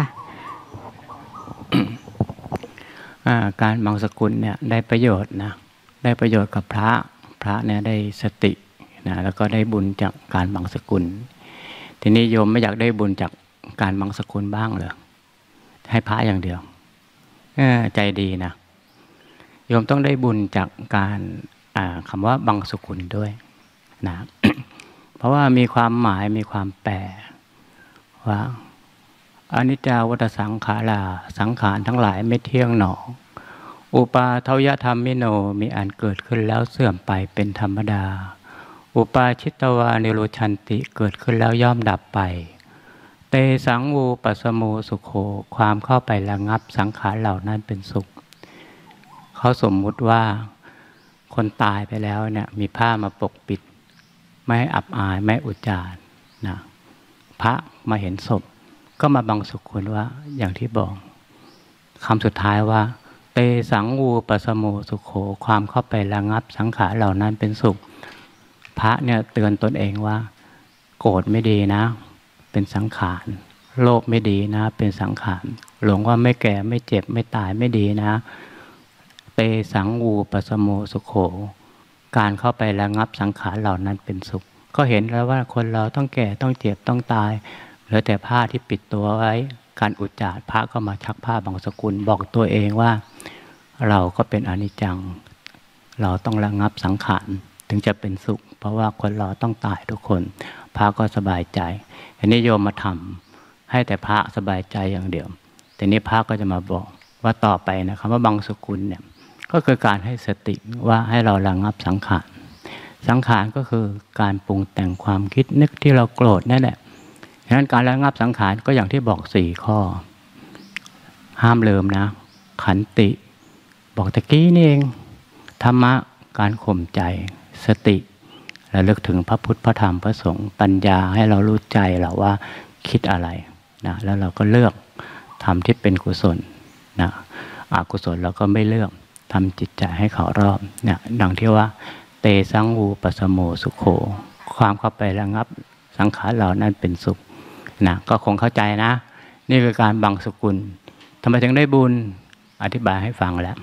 การบางสกุลเนี่ยได้ประโยชน์นะได้ประโยชน์กับพระพระเนี่ยได้สตินะแล้วก็ได้บุญจากการบางสกุลทีนี้โยมไม่อยากได้บุญจากการบางสกุลบ้างเหรอให้พระอย่างเดียวใจดีนะโยมต้องได้บุญจากการคำว่าบางสกุลด้วยนะ เพราะว่ามีความหมายมีความแปลว่าอนิจจาวัฏสังขาราสังขารทั้งหลายไม่เที่ยงหนออุปาทวยธรรมมิโนมีอันเกิดขึ้นแล้วเสื่อมไปเป็นธรรมดาอุปาชิตวานิโรชันติเกิดขึ้นแล้วย่อมดับไปเตสังวูปัสโมสุโขความเข้าไประงับสังขารเหล่านั้นเป็นสุขเขาสมมุติว่าคนตายไปแล้วเนี่ยมีผ้ามาปกปิดไม่ให้อับอายไม่อุจจาระนะพระมาเห็นศพก็มาบังสุกุลว่าอย่างที่บอกคำสุดท้ายว่าเตสังวูปัสโมสุโขความเข้าไประงับสังขารเหล่านั้นเป็นสุขพระเนี่ยเตือนตนเองว่าโกรธไม่ดีนะเป็นสังขารโลภไม่ดีนะเป็นสังขารหลงว่าไม่แก่ไม่เจ็บไม่ตายไม่ดีนะเตสังวูปัสโมสุโขการเข้าไประงับสังขารเหล่านั้นเป็นสุขก็เห็นแล้วว่าคนเราต้องแก่ต้องเจ็บต้องตายเหลือแต่ผ้าที่ปิดตัวไว้การอุจจาระพระก็มาชักผ้าบางสกุลบอกตัวเองว่าเราก็เป็นอนิจจังเราต้องระงับสังขารถึงจะเป็นสุขเพราะว่าคนเราต้องตายทุกคนพระก็สบายใจอันนี้โยมมาทำให้แต่พระสบายใจอย่างเดียวแต่นี้พระก็จะมาบอกว่าต่อไปนะคำว่าบางสกุลเนี่ยก็คือการให้สติว่าให้เราระงับสังขารสังขารก็คือการปรุงแต่งความคิดนึกที่เราโกรธนั่นแหละฉะนั้นการระงับสังขารก็อย่างที่บอกสี่ข้อห้ามเลิมนะขันติบอกตะกี้นี่เองธรรมะการข่มใจสติระลึกถึงพระพุทธพระธรรมพระสงฆ์ปัญญาให้เรารู้ใจเราว่าคิดอะไรนะแล้วเราก็เลือกทำที่เป็นกุศลนะอกุศลเราก็ไม่เลือกทำจิตใจให้เขารอบเนี่ยดังที่ว่าเตสังวูปัสโมสุโขความเข้าไประงับสังขารเหล่านั้นเป็นสุขนะก็คงเข้าใจนะนี่คือการบังสกุลทำไมถึงได้บุญอธิบายให้ฟังแล้ว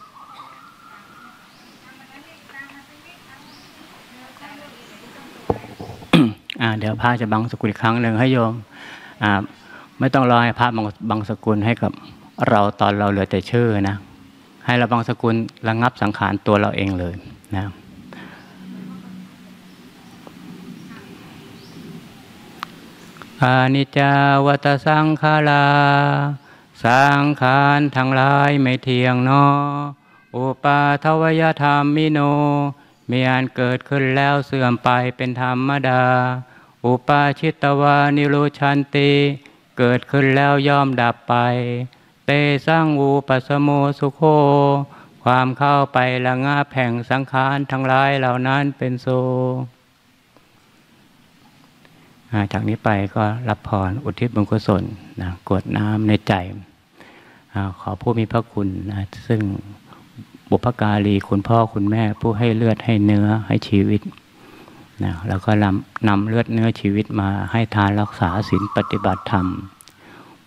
เดี๋ยวพระจะบังสกุลอีกครั้งหนึ่งให้โยมไม่ต้องรอให้พระบังบังสกุลให้กับเราตอนเราเหลือแต่ชื่อนะให้เราบังสกุลระงับสังขารตัวเราเองเลยนะอานิจจาวัฏสังขาราสังขารทั้งหลายไม่เที่ยงนออุปาทวยธรรมมิโนมีอันเกิดขึ้นแล้วเสื่อมไปเป็นธรรมดาอุปาชิตวานิโรชันติเกิดขึ้นแล้วย่อมดับไปเตสังวูปัสโมสุโขความเข้าไประงับแห่งสังขารทั้งหลายเหล่านั้นเป็นสุขจากนี้ไปก็รับพรอุทิศบุญกุศลนะกรวดน้ำในใจขอผู้มีพระคุณนะซึ่งบุพการีคุณพ่อคุณแม่ผู้ให้เลือดให้เนื้อให้ชีวิตนะแล้วก็นำนำเลือดเนื้อชีวิตมาให้ทานรักษาศีลปฏิบัติธรรม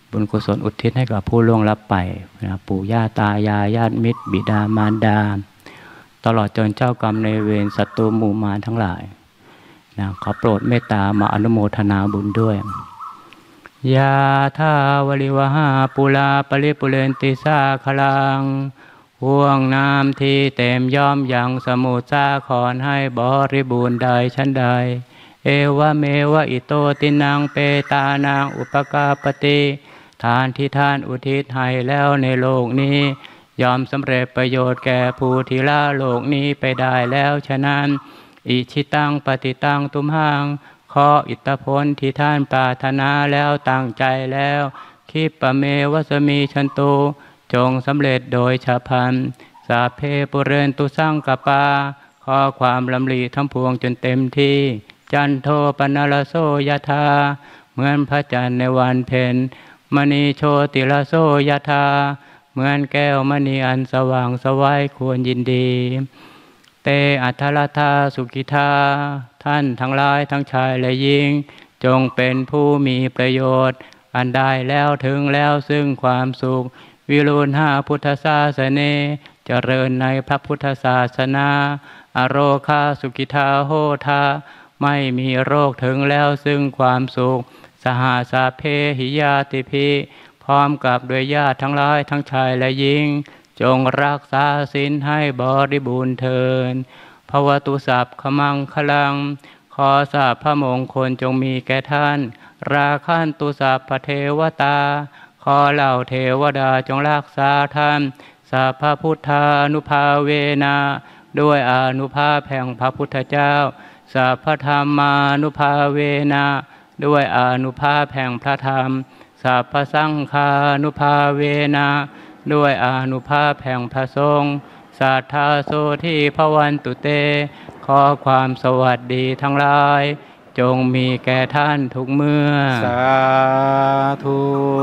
บุญกุศลอุทิศให้กับผู้ล่วงลับไปนะปู่ย่าตายายญาติมิตรบิดามารดาตลอดจนเจ้ากรรมในเวรศัตรูหมู่มารทั้งหลายนะขอโปรดเมตตามาอนุโมทนาบุญด้วยยาทาวลิวหาปุลาปริปุเรนติสาคลังห่วงน้ำที่เต็มย่อมยังสมุทรสาครให้บริบูรณ์ใดชั้นใดเอวะเมวะอิโตตินังเปตานางอุปกาปติทานที่ท่านอุทิศให้แล้วในโลกนี้ยอมสำเร็จประโยชน์แก่ผู้ที่ละโลกนี้ไปได้แล้วฉะนั้นอิชิตังปฏิตังตุมหังขออิทธผลที่ท่านปรารถนาแล้วตั้งใจแล้วคิปะเมวะสมีชันโตจงสำเร็จโดยฉับพลันสาเพปุเรนตุสังกปาขอความลำลีทั้งพวงจนเต็มที่จันโทปนรโสยธาเหมือนพระจันทร์ในวันเพ็ญมณีโชติรโสยธาเหมือนแก้วมณีอันสว่างสวัยควรยินดีเตอัทรธาสุขิธาท่านทั้งหลายทั้งชายและหญิงจงเป็นผู้มีประโยชน์อันได้แล้วถึงแล้วซึ่งความสุขวิรุณหาพุทธศาสเนเจริญในพระพุทธศาสนาอโรคาสุขิธาโหทาไม่มีโรคถึงแล้วซึ่งความสุขสหาสาเพหิยาติภิพร้อมกับด้วยญาติทั้งหลายทั้งชายและหญิงจงรักษาศีลให้บริบูรณ์เถิดภวตุสัพขมังคลังขอทราบพระมงคลจงมีแก่ท่านราคันตุสัพพเทวตาขอเหล่าเทวดาจงรักษาท่านสัพพพุทธานุภาเวนะด้วยอานุภาพแห่งพระพุทธเจ้าสัพพธรรมานุภาเวนะด้วยอานุภาพแห่งพระธรรมสัพพสังฆานุภาเวนะด้วยอานุภาพแห่งพระสงฆ์สัทธาโสทิภวันตุเตขอความสวัสดีทั้งหลายจงมีแก่ท่านทุกเมื่อสาธุ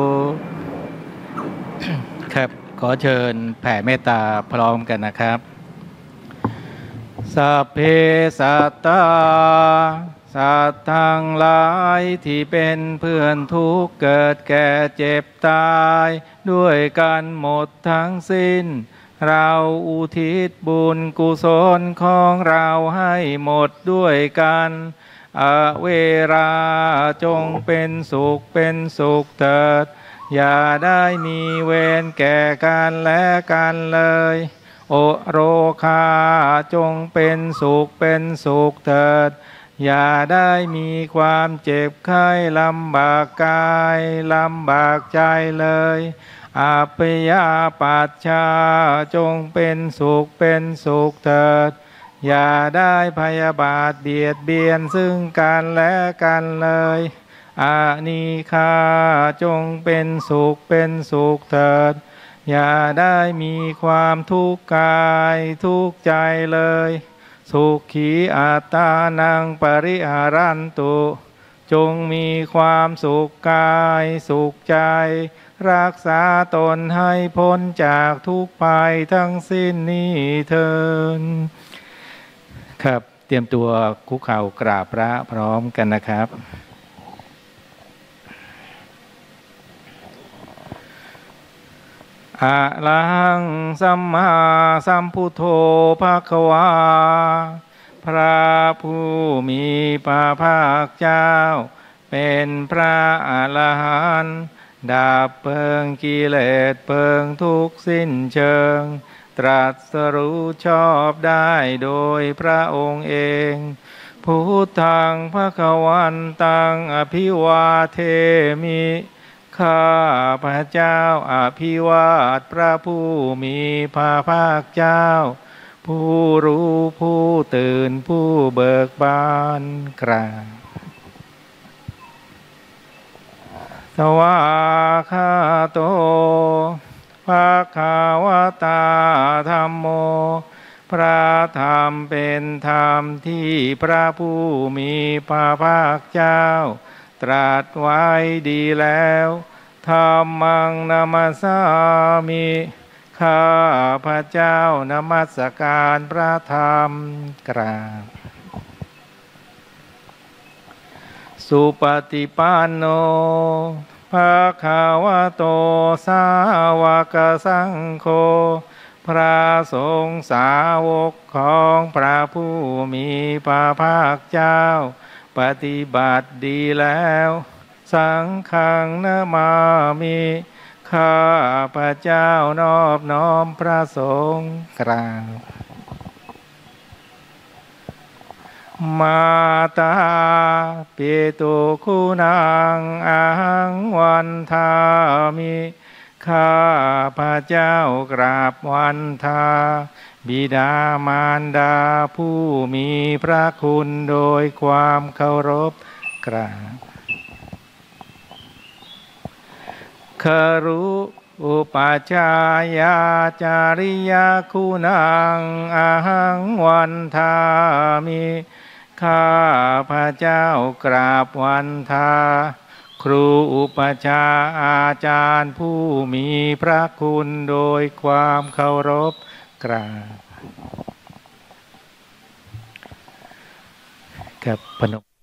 ครับขอเชิญแผ่เมตตาพร้อมกันนะครับสัพเพสัตตาสัตว์ทั้งหลายที่เป็นเพื่อนทุกข์เกิดแก่เจ็บตายด้วยกันหมดทั้งสิ้นเราอุทิศบุญกุศลของเราให้หมดด้วยกันอเวราจงเป็นสุขเป็นสุขเถิดอย่าได้มีเวรแก่กันและกันเลยโอโรคาจงเป็นสุขเป็นสุขเถิดอย่าได้มีความเจ็บไข้ลำบากกายลำบากใจเลยอาปยาปัชชาจงเป็นสุขเป็นสุขเถิดอย่าได้พยาบาทเบียดเบียนซึ่งกันและกันเลยอานิคาจงเป็นสุขเป็นสุขเถิดอย่าได้มีความทุกข์กายทุกข์ใจเลยสุขีอัตตานังปริหารันตุจงมีความสุขกายสุขใจรักษาตนให้พ้นจากทุกภัยทั้งสิ้นนี้เถิดครับเตรียมตัวคุกเข่ากราบพระพร้อมกันนะครับอะระหังสัมมาสัมพุทโธภควาพระผู้มีพระภาคเจ้าเป็นพระอรหันต์ดับเพลิงกิเลสเพลิงทุกข์สิ้นเชิงตรัสรู้ชอบได้โดยพระองค์เองพุทธังภควันตังอภิวาเทมิข้าพระเจ้าอภิวาทพระผู้มีพระภาคเจ้าผู้รู้ผู้ตื่นผู้เบิกบานกราบสวาคาโตภะคะวะตาธัมโมพระธรรมเป็นธรรมที่พระผู้มีพระภาคเจ้าตรัสไว้ดีแล้วธัมมังนัมสสามิข้าพระเจ้านมัสการพระธรรมกราบสุปฏิปันโนภภะคะวะโตสาวกสังโฆพระสงฆ์สาวกของพระผู้มีพระภาคเจ้าปฏิบัติดีแล้วสังฆังนะมามิข้าพระเจ้านอบน้อมพระสงฆ์กราบมาตาปิตุคุณังอหังวันทามิข้าพระเจ้ากราบวันทาบิดามารดาผู้มีพระคุณโดยความเคารพกราบคารุอุปชายาจาริยคุณังอหังวันทามิข้าพระเจ้ากราบวันทาครูอุปชาอาจารย์ผู้มีพระคุณโดยความเคารพกราบกับพนม